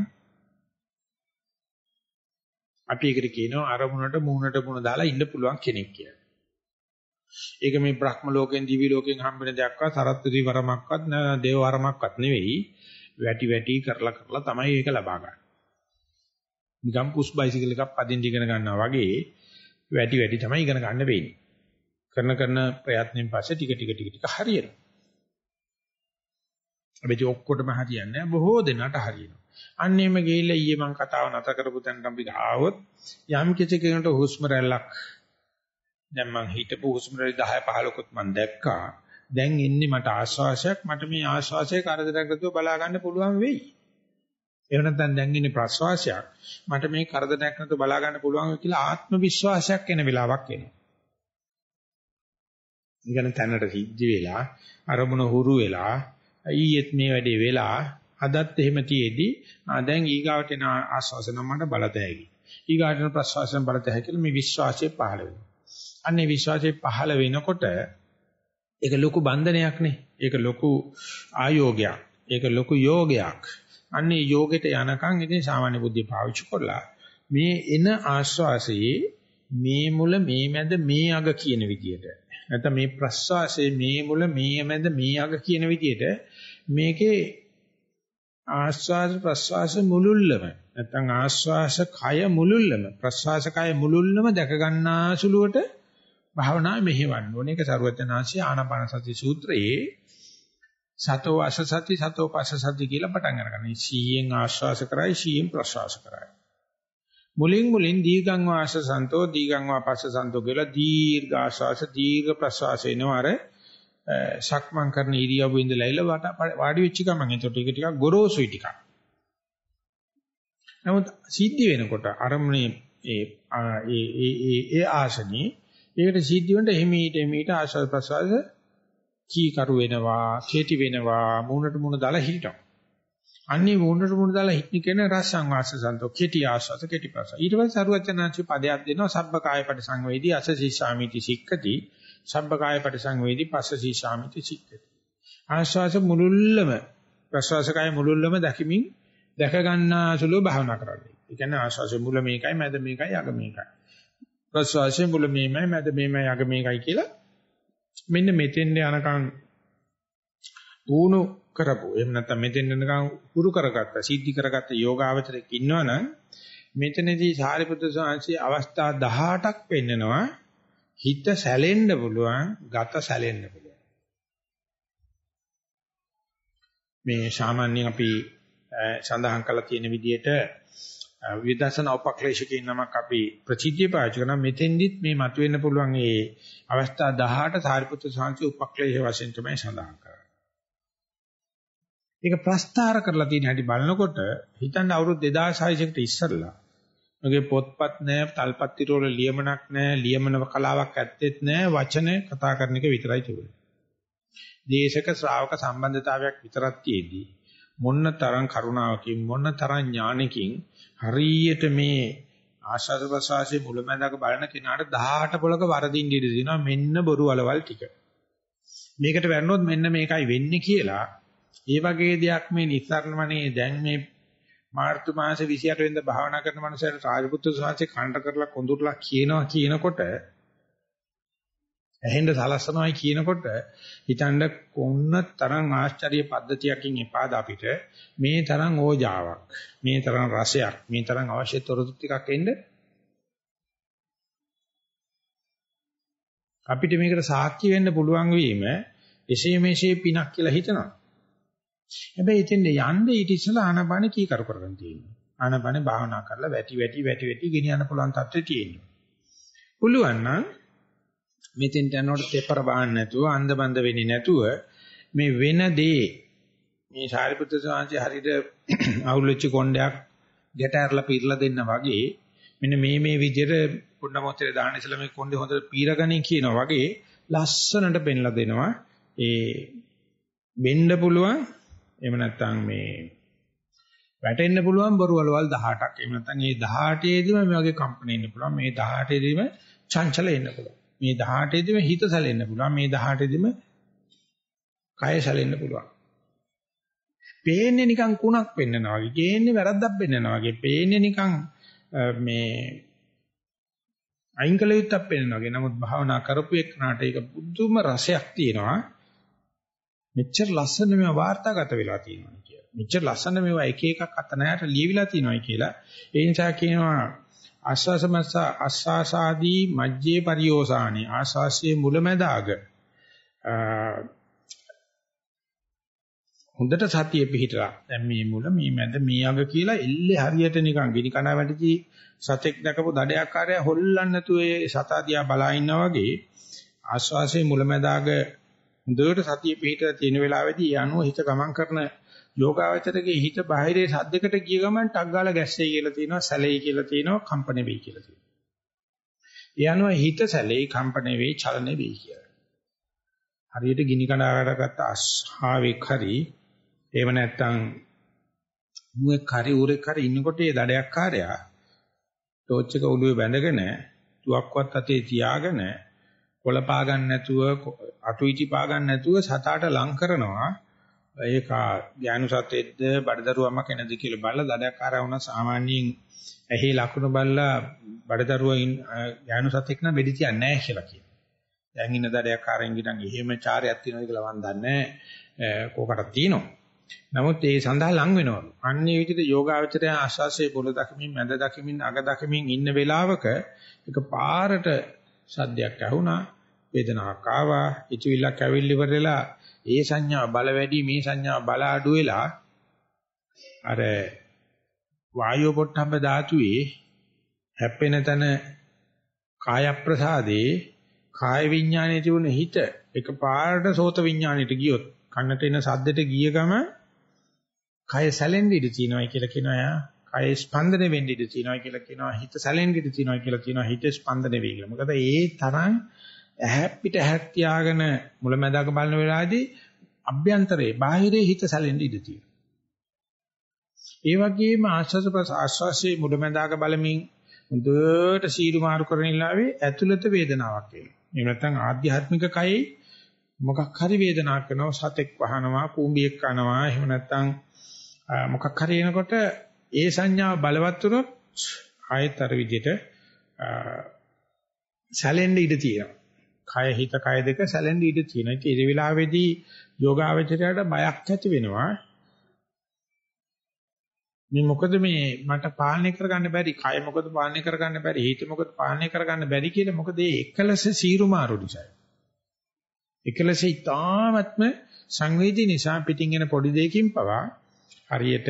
අපි ඒකට කියනවා අරමුණට මූණට මූණ දාලා ඉන්න පුළුවන් කෙනෙක් කියලා. ඒක මේ බ්‍රහ්ම ලෝකෙන් දිවි ලෝකෙන් හම්බෙන දෙයක්වත් සරත්ත්‍රි වරමක්වත් දේව වරමක්වත් නෙවෙයි. වැටි කරලා තමයි ඒක ලබා ගන්න. නිකම් පුෂ් බයිසිකල් එකක් පදින්න ඉගෙන ගන්නවා වගේ වැටි තමයි ඉගෙන ගන්න වෙන්නේ. කරන ප්‍රයත්නෙන් පස්සේ ටික හරියනවා. හැබැයි ඔක්කොටම හරියන්නේ නැහැ. බොහෝ දෙනාට හරියනවා. අන්නේම ගිහිල්ලා ඊයේ මම කතාව නැත කරපු තැනට අපි ආවොත් යම් කිසි කෙනෙකුට හුස්ම රැල්ලක් දැන් මම හිතපු හුස්ම රැලි 10 15කුත් මම දැක්කා. දැන් ඉන්නේ මට ආශ්වාසයක් මට මේ ආශ්වාසයේ කරදරයක් නැතුව බලා ගන්න පුළුවන් වෙයි. එහෙම නැත්නම් දැන් ඉන්නේ ප්‍රශ්වාසයක් මට මේ කරදරයක් නැතුව බලා ගන්න පුළුවන් කියලා ආත්ම විශ්වාසයක් එන වෙලාවක් එනවා. ඉගෙන තැනට සිද්ධ වෙලා අරමුණ හුරු වෙලා ඊයේත් මේ වැඩේ වෙලා අදත් එහෙම තියේදී දැන් ඊගාවට එන ආශ්වාස නම් මට බලතැයි. ඊගාට එන ප්‍රශ්වාසයෙන් බලතැයි කියලා මේ විශ්වාසය පහළ වෙනවා. අන්නේ විශ්වාසය පහළ වෙනකොට ඒක ලොකු බන්ධනයක් නේ. ඒක ලොකු ආයෝගයක්. ඒක ලොකු යෝගයක්. අන්නේ යෝගෙට යනකම් ඉතින් සාමාන්‍ය බුද්ධිය පාවිච්චි කරලා මේ එන ආශ්වාසයේ මේ මුල මේ මැද මේ අග කියන විදියට නැත්නම් මේ ප්‍රශ්වාසයේ මේ මුල මේ මැද මේ අග කියන විදියට මේකේ ආශ්වාස ප්‍රශ්වාස මුලුල්ලම නැත්නම් ආශ්වාස කය මුලුල්ලම ප්‍රශ්වාස කය මුලුල්ලම දැක ගන්නාසුලුවට භාවනා මෙහෙවන්න ඕනේ. ඒක සරුවචනාංශී ආනාපාන සති සූත්‍රයේ සතෝ අසසති සතෝ පසසති කියලා පටන් අරගන්න. සීයෙන් ආශ්වාස කරයි සීයෙන් ප්‍රශ්වාස කරයි. මුලින් දීගං වාසසන්තෝ දීගං වාපස්සසන්තෝ කියලා දීර්ඝ ආශ්වාස දීර්ඝ ප්‍රශ්වාස එනවා. අර සක්මන් කරන ඉරියව්වෙ ඉඳලා ඉල වාඩි වෙච්ච ගමන් එතකොට ඒක ටිකක් ගොරෝසුයි ටිකක්. නමුත් සිද්ධි වෙනකොට අරමුණේ ඒ ආසනී ඒකට සිද්ධ වෙනට එහිමීට ආශ්වාස ප්‍රශ්වාස කීකරු වෙනවා, කෙටි වෙනවා, මූණට මූණ දාලා හිටිනවා. අන්නේ මූණට මූණ දාලා හිටින කෙනා රසං වාසසන්තෝ කෙටි ආශ්වාස කෙටි ප්‍රශ්වාස. ඊට පස්සේ සරුවචනාංශි පදයක් දෙනවා සබ්බකාය පරිසංවේදී අසසීසාමිති සික්කති. සබ්බකාය පරිසංවේදී පස්සසීසාමිති සික්කති. ආශ්වාස මුලුල්ලම ප්‍රශ්වාසකය මුලුල්ලම දැකීමින් දැක ගන්නාසුලෝ භාවනා කරන්නේ. ඒ කියන්නේ ආශ්වාසයේ මුල මේකයි, මැද මේකයි, අග මේකයි. ප්‍රශ්වාසයේ මුල මේමයි, මැද මේමයි, අග මේකයි කියලා මෙන්න මෙතෙන්ද යනකම් වුණු කරපො. එහෙම නැත්නම් මෙතෙන් යනකම් හුරු කරගත්ත, සිද්ධි කරගත්ත යෝගාවචරයක් ඉන්නවනම් මෙතනදී සාරිපුත්‍ර ස්වාමීන් අවස්ථා 18ක් පෙන්නනවා. හිත සැලෙන්න පුළුවන්, ගත සැලෙන්න පුළුවන්. මේ සාමාන්‍යයෙන් අපි සඳහන් කරලා තියෙන විදිහට විදර්ශනා උපක්ලේශකේ නමක් අපි ප්‍රසිද්ධිය පාවිච්චි කරනවා. මෙතෙන්දිත් මේ මතුවෙන්න පුළුවන් මේ අවස්ථා 18 සාරිපුත්‍ර ස්වාමීන් උපක්ලේශ වශයෙන් තමයි සඳහන් කරන්නේ. ඒක ප්‍රස්තාර කරලා තියෙන හැටි බලනකොට හිතන්න අවුරුදු 2600කට ඉස්සරලා මගේ පොත්පත් නැහැ, තල්පත් තිරවල ලියමනක් නැහැ, ලියමන කලාවක් ඇත්තෙත් නැහැ, වචන කතා කරන එක විතරයි තිබුණේ. දේශක ශ්‍රාවක සම්බන්ධතාවයක් විතරක් තියේදී මොන්න තරම් කරුණාවකින් මොන්න තරම් ඥානකින් හරියට මේ ආශාස ප්‍රසවාසයේ මුලමඳාක බලන කෙනාට 18 පොලක වරදින් ඉඳී දිනවා මෙන්න බොරු වලවල් ටික. මේකට වැරනොත් මෙන්න මේකයි වෙන්නේ කියලා. ඒ වගේ දෙයක් මේ නිස්සාරණමනේ දැන් මේ මාර්තු මාසේ 28 වෙනිදා භාවනා කරන මනුස්සයර රාජපුත්‍ර ස්වාමීන් කණ්ඩ කරලා කොඳුරලා කියනකොට ඇහෙන්න සලස්සනවායි කියනකොට හිතන්න කොන්න තරම් ආශ්චර්ය පද්ධතියකින් එපාද අපිට මේ තරම් ඕජාවක් මේ තරම් රසයක් මේ තරම් අවශ්‍ය තොරතුරු ටිකක් එන්න අපිට මේකට සාක්ෂි වෙන්න පුළුවන් වීම එසේ මෙසේ පිනක් කියලා හිතනවා. හැබැයි ඉතින් යන්න ඊට ඉස්සෙල්ලා ආනපාන කීකරු කරගෙන තියෙනවා. ආනපාන භාවනා කරලා වැටි ගෙනියන්න පුළුවන් තත්ත්වෙ තියෙනවා. පුළුවන් නම් මෙතෙන්ට යනකොට තෙපර බාන්න නැතුව අන්දබන්ද වෙන්නේ නැතුව මේ වෙන දේ මේ සාරිපුත්‍ර ස්වාමීන් හරියට අවුල් වෙච්ච කොණ්ඩයක් ගැට ඇරලා පීරලා දෙන්න වගේ මෙන්න මේ විදිහට කොණ්ඩ මොහොතේ දාන්න ඉස්සලා මේ කොණ්ඩේ හොඳට පීරගනින් කියනවා වගේ ලස්සනට පෙන්ලා දෙනවා. ඒ වෙන්න පුළුවන් එහෙම නැත්නම් මේ වැටෙන්න පුළුවන් බොරු වලවල් 18ක්. එහෙම නැත්නම් මේ 18ේදීම මේ වගේ කම්පණ එන්න පුළුවන්. මේ 18ේදීම චංචල එන්න පුළුවන්. මේ 18ේදීම හිත සැලෙන්න පුළුවන්. මේ 18ේදීම කය සැලෙන්න පුළුවන්. පේන්නේ නිකන් කුණක් පෙන්නනවා වගේ. ගේන්නේ වැරද්දක් පෙන්නනවා වගේ. පේන්නේ නිකන් මේ අයින් කළ යුත්තක් පෙන්නනවා වගේ. නමුත් භාවනා කරපු එක්කනට ඒක බුදුම රසයක් තියෙනවා. මෙච්චර ලස්සන මේවා වාර්තාගත වෙලා තියෙනවා කියලා. මෙච්චර ලස්සන මේවා එක එකක් අතනයට ලියවිලා තියෙනවා කියලා. ඒ නිසා කියනවා ආස්වාසාදී මජ්ජේ පරියෝසානේ ආස්වාසයේ මුලැමැදාග හොඳට සතිය පිහිටලා දැන් මේ මුල මේ මැද මේ අග කියලා එල්ලේ හරියට නිකන් ගිනි කන වැටිචි සතෙක් දැකපු දඩයක්කාරය හොල්ලන්න නැතුව ඒ සතාදියා බලා ඉන්නා වගේ ආස්වාසයේ මුලැමැදාග හොඳට සතිය පිහිටලා තියෙන වෙලාවේදී යනුව හිත ගමන් කරන යෝගාවචරයේ හිත බාහිරේ සද්දයකට ගිය ගමන් ටක් ගාලා ගැස්සෙයි කියලා තියෙනවා සැලෙයි කියලා තියෙනවා කම්පන වෙයි කියලා තියෙනවා. ඒ අනුව හිත සැලෙයි කම්පන වෙයි චලන වෙයි කියලා. හරියට ගිනි කණාවකට ගත්ත අස්හාවෙක් හරි එහෙම නැත්නම් මුවෙක් හරි ඌරෙක් හරි ඉන්නකොට ඒ දඩයක්කාරයා ටෝච් එක ඔළුවේ බැඳගෙන තුවක්වත් අතේ තියාගෙන කොළ පා ගන්න නැතුව අටුයිටි පා ගන්න නැතුව සතාට ලං කරනවා. ඒක ඥානු සතෙද්ද බඩදරුවම කෙනද කියලා බලලා දඩයක්කාරයා වුණා සාමාන්‍යයෙන් ඇහි ලකුණු බලලා බඩදරුවා ඥානු සතෙක් නම් වෙඩි තියන්නේ නැහැ කියලා කියනවා. දැන් ඉන්න දඩයක්කාරෙන් ගිනන් එහෙම චාරයක් තියෙනවද කියලා මම දන්නේ නැහැ. කෝකට තියෙනවා. නමුත් ඒ සඳහා ලං වෙනවලු. අන්නේ විදිහට යෝගාවචරය ආශාසයේ පොළ දකිමින් මැද දකිමින් අග දකිමින් ඉන්න වෙලාවක එක පාරට සද්දයක් ඇහුණා, වේදනාවක් ආවා, ඉතිවිල්ලක් ඇවිල්ලි ඉවරලා ඒ සංඥා බල වැඩි මේ සංඥා බල අඩු වෙලා අර වායෝ පොට්ටම්බ ධාතුවේ හැප්පෙන තන කාය ප්‍රසාදේ කාය විඥානයේ තිබුණ හිත එකපාරට සෝත විඥානෙට ගියොත් කන්නට එන සද්දෙට ගිය ගම කය සැලෙන්න ඉඩ තියෙනවා කියලා කියනවා. කය ස්පන්දනය වෙන්න ඉඩ තියෙනවා කියලා කියනවා. හිත සැලෙන්න ඉඩ තියෙනවා කියලා කියනවා. හිත ස්පන්දනය වෙයි කියලා. මොකද ඒ තරම් ඇහැ පිට ඇහක් තියාගෙන මුලැමැදාක බලන වෙලාවේදී අභ්‍යන්තරේ බාහිරේ හිත සැලෙන්න ඉඩ තියෙනවා. ඒ වගේම ආස්වාසේ මුලැමැදාක බලමින් හොඳට සීරු මාරු කරන ඉලාවේ ඇතුළත වේදනාවක් එනවා. එහෙම නැත්නම් ආධ්‍යාත්මික කයේ මොකක් හරි වේදනාවක් කරනවා, සතෙක් වහනවා, කූඹියක් කනවා, එහෙම නැත්නම් මොකක් හරි එනකොට ඒ සංඥාව බලවත් වුණොත් ආයතර විදිහට සැලෙන්න ඉඩ තියෙනවා. කය හිත කය දෙක සැලෙන්න ඉඩ තියෙනවා. ඉතින් ඒ වෙලාවේදී යෝගාවචරයට බයක් ඇති වෙනවා. මේ මොකද මේ මට පාලනය කරගන්න බැරි, කය මොකද පාලනය කරගන්න බැරි, හිත මොකද පාලනය කරගන්න බැරි කියලා. මොකද ඒ එකලස සීරු මාරු නිසා. එකලස ඊටාත්ම සංවේදී නිසා පිටින් එන පොඩි දෙයකින් පවා හරියට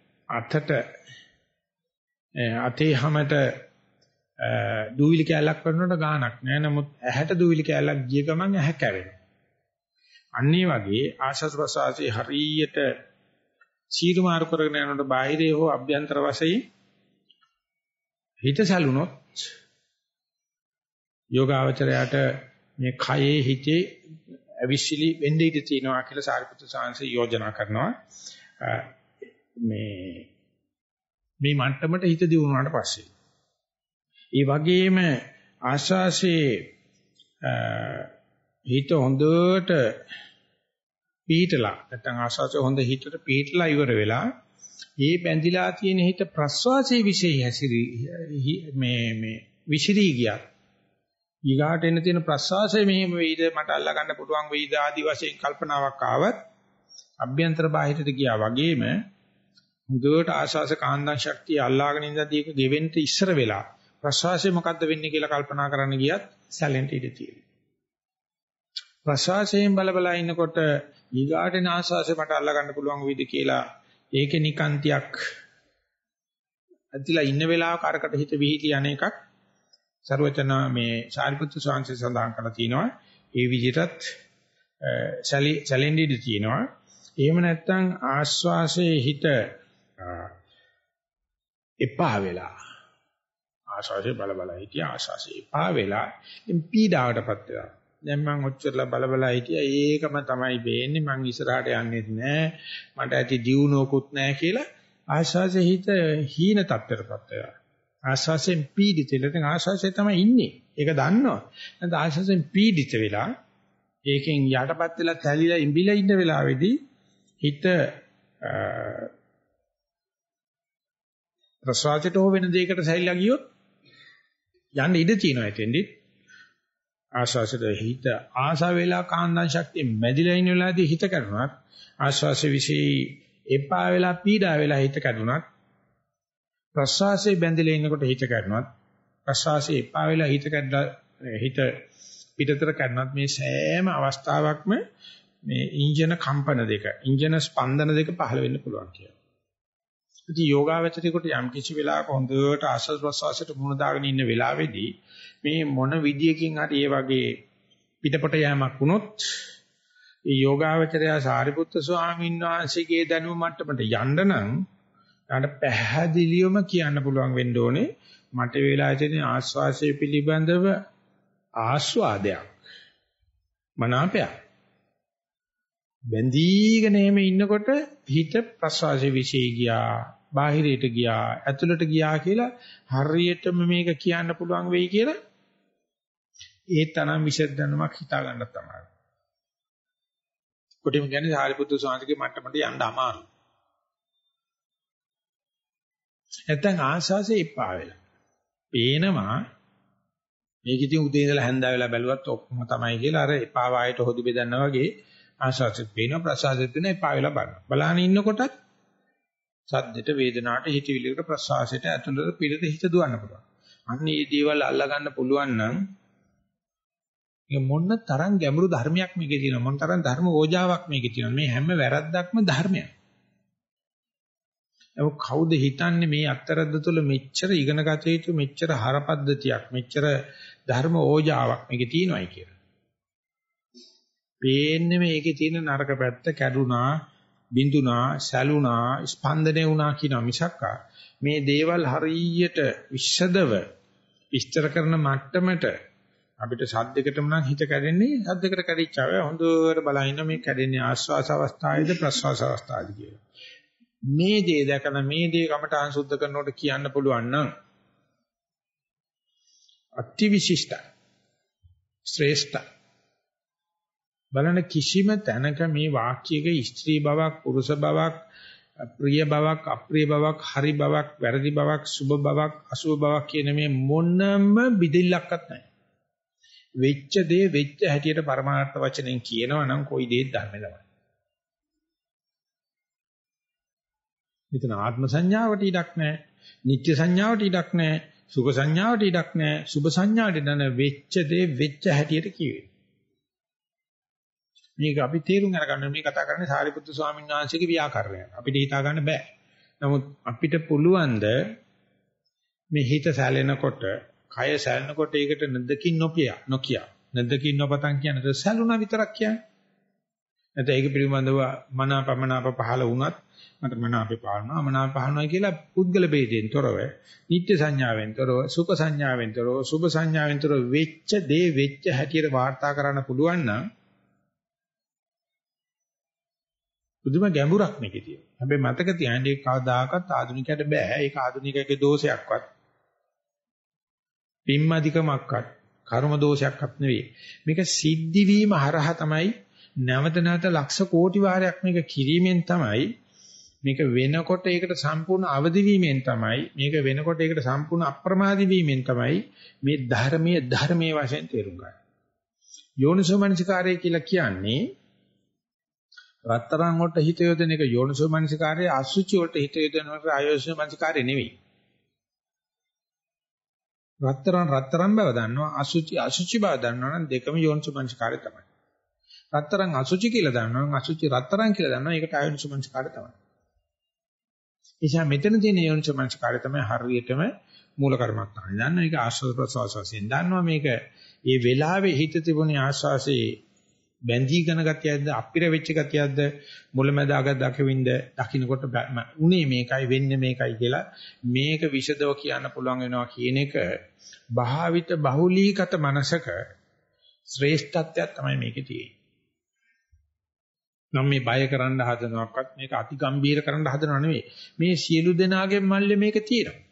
අතේ හැමත දූවිලි කැලක් කරනකොට ගාණක් නෑ. නමුත් ඇහැට දූවිලි කැලක් ගිය ගමන් ඇහැ කැවෙනවා. අන්න ඒ වගේ ආශස් ප්‍රසාසී හරියට සීරු මාරු කරගෙන යනකොට බාහිරේ හෝ අභ්‍යන්තර වශයෙන් හිත සැලුනොත් යෝගාවචරයට මේ කයේ හිතේ අවිශ්ලි වෙන්නේ ඉඳී තියනවා කියලා සාරිපුත්‍ර සාංශය යෝජනා කරනවා. මේ මට්ටමට හිත දියුණුවාට පස්සේ. ඒ වගේම ආශාසයේ හිත හොඳට පීඨලා නැත්නම් ආශාසය හොඳ හිතට පීඨලා ඉවර වෙලා මේ බැඳිලා තියෙන හිත ප්‍රස්වාසයේ විශේෂ හැසිරි මේ විසිරී ගියා. ඊගාට එන තියෙන ප්‍රස්වාසයේ මෙහෙම වෙයිද මට අල්ලා ගන්න පුළුවන් වෙයිද ආදි වශයෙන් කල්පනාවක් ආවත් අභ්‍යන්තර බාහිරට ගියා වගේම හොඳට ආශාස කාන්දන් ශක්තිය අල්ලාගෙන ඉඳදී ඒක ගෙවෙන්න ඉස්සර වෙලා ප්‍රස්වාසයේ මොකද්ද වෙන්නේ කියලා කල්පනා කරන්න ගියත් සැලෙන්ට ඉඩ තියෙනවා. ප්‍රස්වාසයෙන් බලබලා ඉන්නකොට ඊගාට එන ආශාසය මට අල්ලා ගන්න පුළුවන් වෙයිද කියලා ඒකේ නිකාන්තියක් ඇතිලා ඉන්න වෙලාවක අරකට හිත විහිදී අනේකක් ਸਰවචන මේ සාරිපුත්‍ර ස්වාමීන් සඳහන් කරලා තිනවා ඒ විදිහටත් චැලෙන්ජ් තියෙනවා. එහෙම නැත්නම් ආශ්වාසයේ හිත එපා වෙලා ආශ්වාසයේ බල හිටිය ආශ්වාසයේ එපා වෙලා පීඩාවටපත් වෙනවා. දැන් මම ඔච්චරලා බල හිටියා ඒකම තමයි වෙන්නේ මං ඉස්සරහට යන්නේ නැහැ මට ඇති දියුණුවකුත් නැහැ කියලා ආශ්වාසයේ හිත හීන තත්ත්වයටපත් වෙනවා. ආශ්වාසයෙන් පීඩිත වෙලා ආශ්වාසයේ තමයි ඉන්නේ. ඒක දන්නවා. නැත්නම් ආශ්වාසයෙන් පීඩිත වෙලා ඒකෙන් යටපත් වෙලා තැලිලා ඉඹිලා ඉන්න වෙලාවේදී හිත ප්‍රසවාසයට හෝ වෙන දෙයකට සැරිලා ගියොත් යන්න ඉඩ තියෙනවා එතෙන්දි. ආශ්වාසයට හිත ආසා වෙලා කාන්දන් ශක්තිය මැදිලා ඉන්න වෙලාවේදී හිත කරුණාත් ආශ්වාසයේ විශේෂ එපා වෙලා පීඩා වෙලා හිත කරුණාත් ප්‍රශ්වාසයේ බැඳිලා ඉන්නකොට හිත කරනවත් ප්‍රශ්වාසයේ එපා වෙලා හිත කැඩලා හිත පිටතර කරනවත් මේ සෑම අවස්ථාවකම මේ ඉන්ජින කම්පන දෙක ඉන්ජින ස්පන්දන දෙක පහළ වෙන්න පුළුවන් කියලා. ඉතින් යෝගාවචරයේකට යම් කිසි වෙලාවක හොඳට ආශ්වාස ප්‍රශ්වාසයට මුහුණ දාගෙන ඉන්න වෙලාවේදී මේ මොන විදියකින් හරි ඒ වගේ පිටපොට යෑමක් වුණොත් ඒ යෝගාවචරය සාරිපුත්‍ර ස්වාමීන් වහන්සේගේ දැනුම මට්ටමට යන්න නම් ඊට පැහැදිලිවම කියන්න පුළුවන් වෙන්න ඕනේ මට වේලා තියෙන ආස්වාසය පිළිබඳව ආස්වාදයක් මනාපයක් බැඳීගෙන එහෙම ඉන්නකොට හිත ප්‍රසවාසයේ විශේෂ ගියා බාහිරයට ගියා ඇතුළට ගියා කියලා හරියටම මේක කියන්න පුළුවන් වෙයි කියලා ඒ තරම් විශේෂ හිතා ගන්න තමයි. කොටිම කියන්නේ සාරිපුත්‍ර ස්වාමීන්ගේ මට්ටමට යන්න අමාරුයි. නැත්තම් ආශාසෙ එපා වෙලා. පේනවා මේක ඉතින් උදේ ඉඳලා හැන්දා වෙලා බැලුවත් ඔක්කොම තමයි කියලා අර එපා වායට හොදි බෙදන්නා වගේ ආශාසෙත් පේනවා ප්‍රසආසෙත් වෙන එපා වෙලා බලනවා. බලාන ඉන්නකොටත් සද්දෙට වේදනාවට හිතවිලිකට ප්‍රසආසයට ඇතුළට පිළිද හිත දුවන්න පුළුවන්. අන්න මේ දේවල් අල්ලා ගන්න පුළුවන් නම් මේ මොන තරම් ගැඹුරු ධර්මයක් මේකේ තියෙනවා මොන තරම් ධර්ම ඕජාවක් මේකේ තියෙනවා මේ හැම වැරද්දක්ම ධර්මයක්. ඒක කවුද හිතන්නේ මේ අත්තරද්ද තුළ මෙච්චර ඉගෙන ගත යුතු මෙච්චර හරපද්ධතියක් මෙච්චර ධර්ම ඕජාවක් මේකේ තියෙනවායි කියලා. පේන්නේ මේකේ තියෙන නරක පැත්ත කැඩුනා, බිඳුනා, සැලුනා, ස්පන්දනය වුණා කියන මිසක් මේ දේවල් හරියට විශ්දව විස්තර කරන මට්ටමට අපිට සද්දයකටම නම් හිත කැඩෙන්නේ සද්දයකට කැඩිච්චාව හොඳට බලහින්න මේ කැඩෙන්නේ ආස්වාස අවස්ථාවේද ප්‍රස්වාස අවස්ථාවේද කියලා. මේ දේ දැකන මේ දේ කමටහන් සුද්ධ කරනකොට කියන්න පුළුවන් නම් අතිවිශිෂ්ට ශ්‍රේෂ්ඨ බලන කිසිම තැනක මේ වාක්‍යයක ස්ත්‍රී බවක් පුරුෂ බවක් ප්‍රිය බවක් අප්‍රිය බවක් හරි බවක් වැරදි බවක් සුභ බවක් අසුභ බවක් කියන මේ මොනම බිදිල්ලක්වත් නැහැ. වෙච්ච දේ වෙච්ච හැටියට පරමාර්ථ වචනෙන් කියනවා නම් කොයි දෙයක් ධර්මද තමයි. මෙතන ආත්ම සංඥාවට ඉඩක් නැහැ. නිත්‍ය සංඥාවට ඉඩක් නැහැ. සුඛ සංඥාවට ඉඩක් නැහැ. සුභ සංඥාවට නන වෙච්ච දේ වෙච්ච හැටියට කියවේ. මේක අපි තේරුම් අරගන්න මේ කතා කරන්නේ සාරිපුත්තු ස්වාමීන් වහන්සේගේ ව්‍යාකරණය. අපිට හිතා ගන්න බෑ. නමුත් අපිට පුළුවන් ද මේ හිත සැලෙනකොට, කය සැලෙනකොට ඒකට නැදකින් නොකිය. නැදකින් නොපතන් කියන්නේ සැලුණා විතරක් කියන්නේ. නැත්නම් ඒක පිළිබඳව මනාපමනාප පහළ වුණත් මට මනාපේ පාලනවා මනාප පහළනවා කියලා පුද්ගල ભેදයෙන් තොරව, නිත්‍ය සංඥාවෙන් තොරව, සුඛ සංඥාවෙන් තොරව, සුභ සංඥාවෙන් තොරව වෙච්ච දේ වෙච්ච හැටියට වාර්තා කරන්න පුළුවන් නම් බුදුම ගැඹුරක් මේකේ තියෙනවා. හැබැයි මතක තියාගන්න ඒක කවදාකවත් ආධුනිකයට බෑ. ඒක ආධුනිකයේ දෝෂයක්වත්, පිම්මදිකමක්වත්, කර්ම දෝෂයක්වත් නෙවෙයි. මේක සිද්ධි වීම හරහා තමයි නැවත නැවත ලක්ෂ කෝටි වාරයක් මේක කිරීමෙන් තමයි මේක වෙනකොට ඒකට සම්පූර්ණ අවදි වීමෙන් තමයි මේක වෙනකොට ඒකට සම්පූර්ණ අප්‍රමාදී වීමෙන් තමයි මේ ධර්මයේ වශයෙන් තේරුම් ගන්න. යෝනිසෝ මනසිකාරය කියලා කියන්නේ රත්තරන් වලට හිත යොදන එක යෝනිසෝ මනසිකාරය, අසුචි වලට හිත යොදන එක ආයෝනිසෝ මනසිකාරය නෙවෙයි. රත්තරන් බව දන්නවා, අසුචි බව දන්නවා නම් දෙකම යෝනිසෝ මනසිකාරය තමයි. රත්තරන් අසුචි කියලා දන්නවා නම් අසුචි රත්තරන් කියලා දන්නවා ඒකට ආයෝනිසෝ මනසිකාරය තමයි. එيشා මෙතන තියෙන යෝනිසෝ මනසිකාරය තමයි හරියටම මූල කර්මස්ථානේ. දන්නවා මේක ආශ්වාස ප්‍රශ්වාස වශයෙන් දන්නවා මේක ඒ වෙලාවේ හිත තිබුණේ ආශ්වාසයේ බැඳීගෙන ගතියක්ද අපිර වෙච්ච ගතියක්ද මුලැමැදාග දකින්ද දකින්නකොට උනේ මේකයි වෙන්නේ මේකයි කියලා මේක විෂදව කියන්න පුළුවන් වෙනවා කියන එක භාවිත බහුලීගත මනසක ශ්‍රේෂ්ඨත්වයක් තමයි මේකේ තියෙන්නේ. නම් මේ බය කරන්න හදනවක්වත් මේක අතිගම්බීර කරන්න හදනව නෙවෙයි. මේ සියලු දෙනාගේ මල්ලේ මේක තියෙනවා.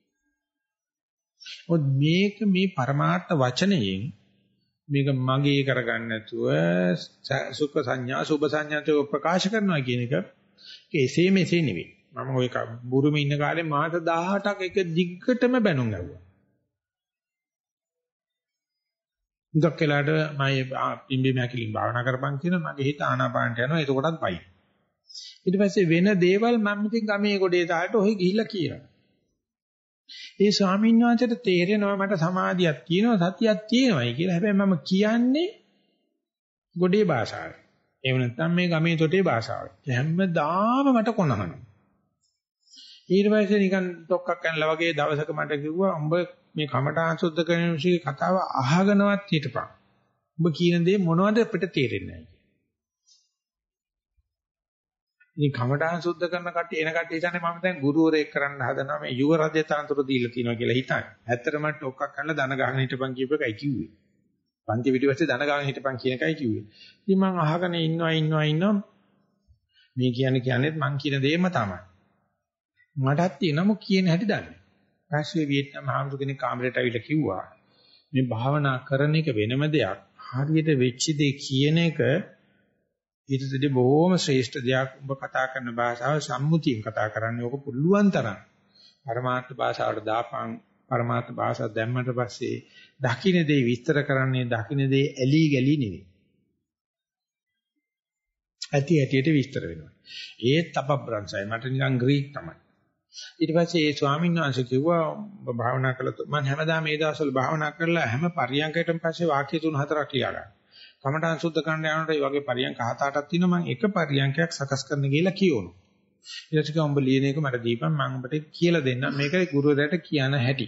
මොකද මේක මේ පරමාර්ථ වචනයෙන් මේක මගේ කරගන්න නැතුව සුඛ සංඥා සුභ සංඥා ප්‍රකාශ කරනවා කියන එක එසේ මෙසේ නෙවෙයි. මම ওই බුරුමේ ඉන්න කාලේ මාස 18ක් එක දිග්ගටම බැනුම් ඇහුවා. ඉඳක් කියලාට මම පිම්බි මැකිලින් භාවනා කරපන් කියන මගේ හිත ආනාපානට යනවා එතකොටත් පයි. ඊට පස්සේ වෙන දේවල් මම ඉතින් ගමේ ගොඩේ තාලට ඔහි ගිහිල්ලා කියනවා. ඒ ස්වාමීන් වහන්සේට තේරෙනවා මට සමාධියක් තියෙනවා සතියක් තියෙනවායි කියලා. හැබැයි මම කියන්නේ ගොඩේ භාෂාවෙන්. එහෙම නැත්නම් මේ ගමේ තොටේ භාෂාවෙන්. හැමදාම මට කොනහන. ඊට පස්සේ නිකන් ඩොක්කක් කනලා වගේ දවසක මට කිව්වා උඹ මේ කමඨාන් සුද්ධ කරන විශ්ේ කතාව අහගෙනවත් හිටපන්. උඹ කියන දේ මොනවද අපිට තේරෙන්නේ නැහැ. ඉතින් කමඨාන් සුද්ධ කරන කට්ටිය එන කට්ටිය හිතන්නේ මම දැන් ගුරුවරයෙක් කරන්න හදනවා මේ යුව රජය තනතුරු දීලා තියෙනවා කියලා හිතන්නේ. ඇත්තටම ටොක්කක් කනලා දන ගහගෙන හිටපන් කියප එකයි කිව්වේ. පන්ති පිටිපස්සේ දන ගහගෙන හිටපන් කියන එකයි කිව්වේ. ඉතින් මම අහගෙන ඉන්නවා මේ කියන්නේ මං කියන දේම තමයි. මටත් තියෙනම කියන හැටි දන්නේ. ඊපස්සේ වියට්නාම් ආම්සු කෙනෙක් කාමරේට ඇවිල්ලා කිව්වා මේ භාවනා කරන එක වෙනම දෙයක්. හරියට වෙච්ච දේ කියන එක ඊටදී බොහොම ශ්‍රේෂ්ඨ දෙයක්. ඔබ කතා කරන භාෂාව සම්මුතියෙන් කතා කරන්නේ. ඔක පුළුවන් තරම් පරමාර්ථ භාෂාවට දාපන්. පරමාර්ථ භාෂාව දැම්මට පස්සේ දකින්න දේ විස්තර කරන්නේ දකින්න දේ ඇලි ගලි නෙවෙයි. ඇටියට විස්තර වෙනවා. ඒත් අපබ්‍රංශයි මට නිකන් ග්‍රීක් තමයි. ඊට පස්සේ ඒ ස්වාමීන් වහන්සේ කිව්වා ඔබ භාවනා කළොත් මම හැමදාම මේ දවස්වල භාවනා කරලා හැම පරියන්කයකටම පස්සේ වාක්‍ය 3-4ක් ලියා ගන්නවා. කමඨාන් සුද්ධ කරන්න යනකොට මේ වගේ පරියන්ක 7-8ක් තියෙනවා මම එක පරියන්කයක් සකස් කරන්න ගිහලා කියවනවා. ඊට පස්සේ උඹ ලියන එක මට දීපන් මම ඔබට කියලා දෙන්නම් මේක ගුරුවරයාට කියන හැටි.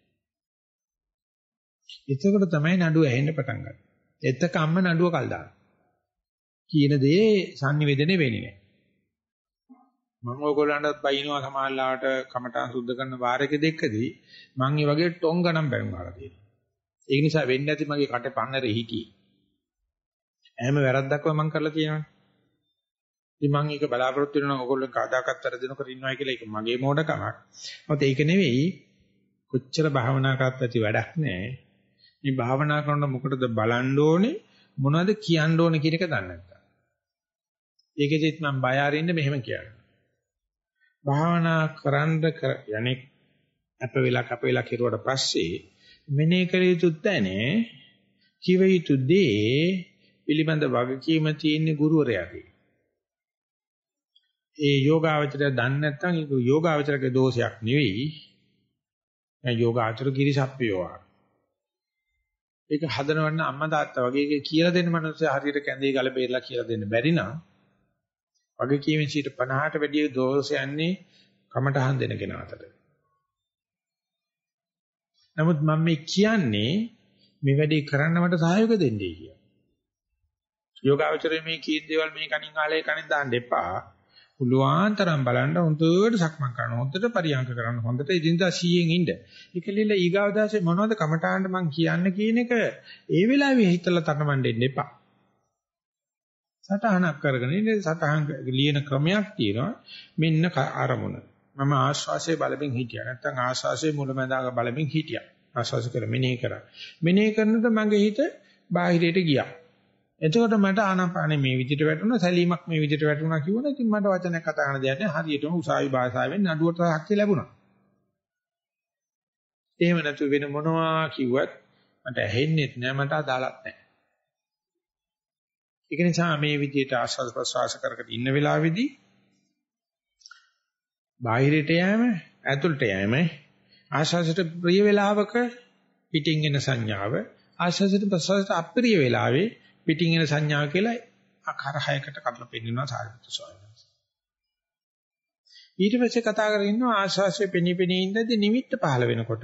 එතකොට තමයි නඩුව ඇහෙන්න පටන් ගන්නේ. එතකම්ම නඩුව කල් දානවා. කියන දේ sannivedana වෙන්නේ නැහැ. මම ඔයගොල්ලන්ටත් බයිනවා සමාල්ලාට කමඨාන් සුද්ධ කරන වාරයක දෙකදී මම මේ වගේ ටොං ගණන් බැලුම් අහලා තියෙනවා. ඒ නිසා වෙන්නේ නැති මගේ කටේ පන්නරේ හිටියේ. එහෙම වැරද්දක්ව මම කරලා තියෙනවානේ. ඉතින් මම ඒක බලාපොරොත්තු වෙනවා ඔයගොල්ලෝ කාදාකත් අර කර ඉන්නවා කියලා ඒක මගේ මෝඩකමක්. මොකද ඒක නෙවෙයි කොච්චර භාවනා කරත් ඇති වැඩක් නැහැ. මේ භාවනා කරනකොට මොකටද බලන්න ඕනේ මොනවද කියන්න ඕනේ කියන එක දන්නේ නැත්නම්. ඒකෙදිත් මම බය අරින්න මෙහෙම කියනවා. භාවනා කරන්න යන්නේ අප වෙලා කෙරුවට පස්සේ මෙනේ කළ යුතුත් නැහැ. කිව යුතු දේ පිළිබඳ වගකීම තියෙන ගුරුවරයාගේ. ඒ යෝගාවචරය දන්නේ නැත්නම් ඒක යෝගාවචරගේ දෝෂයක් නෙවෙයි. ඒ යෝගාචර කිරිසප්පියෝ. ඒක හදනවන්න අම්මා තාත්තා වගේ ඒක කියලා දෙන්න මනස හරියට කැඳේ ගල බේරලා කියලා දෙන්න බැරි නම් වගකීමෙන් 50ට වැඩිය දෝෂ යන්නේ කමටහන් දෙන කෙනා අතර. නමුත් මම මේ කියන්නේ මේ වැඩේ කරන්න මට සහයෝග දෙන්නයි කියලා. යෝගාවචරයේ මේ කීන දේවල් මේ කණින් ආලේ කණින් දාන්න එපා. පුළුවන් තරම් බලන්න හොඳට සක්මන් කරන්න, හොඳට පරියන්ක කරන්න, හොඳට ඉදින්දා 100න් ඉන්න. ඒකලිල ඊගාවදාසේ මොනවද කමටාන්න මං කියන්නේ කියන එක ඒ වෙලාවේ හිතලා තරමන්න දෙන්න එපා. සටහනක් කරගෙන ඉන්නේ සටහන් ලියන ක්‍රමයක් තියෙනවා. මෙන්න ආරමුණ. මම ආශ්වාසයේ බලමින් හිටියා. නැත්නම් ආශ්වාසයේ මුලැමැදාක බලමින් හිටියා. ආශ්වාස කර මෙනෙහි කරා. මෙනෙහි කරනකොට මගේ හිත බාහිරයට ගියා. එතකොට මට ආනාපානෙ මේ විදිහට වැටුණා, සැලීමක් මේ විදිහට වැටුණා කියවනේ. ඉතින් මට වචනයක් කතා කරන්න දෙයක් නැහැ. හරියටම උසාවි භාෂාවෙන් නඩුවට හක්කේ ලැබුණා. එහෙම නැතු වෙන මොනවා කිව්වත් මට ඇහෙන්නේත් නැහැ, මට අදාළත් නැහැ. ඒක නිසා මේ විදිහට ආස්වාද ප්‍රසවාස කරකට ඉන්න වෙලාවේදී බාහිරට යෑම, ඇතුළට යෑම, ආස්වාදයට ප්‍රිය වේලාවක පිටින් එන සංඥාව, ආස්වාදයට ප්‍රසවාසයට අප්‍රිය වේලාවේ පිටින් එන සංඥාව කියලා ආකාරයකට කඩලා පෙන්නනවා සාරිපුත්‍ර ස්වාමීන් වහන්සේ. ඊට පස්සේ කතා කරගෙන ඉන්නවා ආස්වාදයේ පෙනීපෙනී ඉඳදී නිමිත්ත පහළ වෙනකොට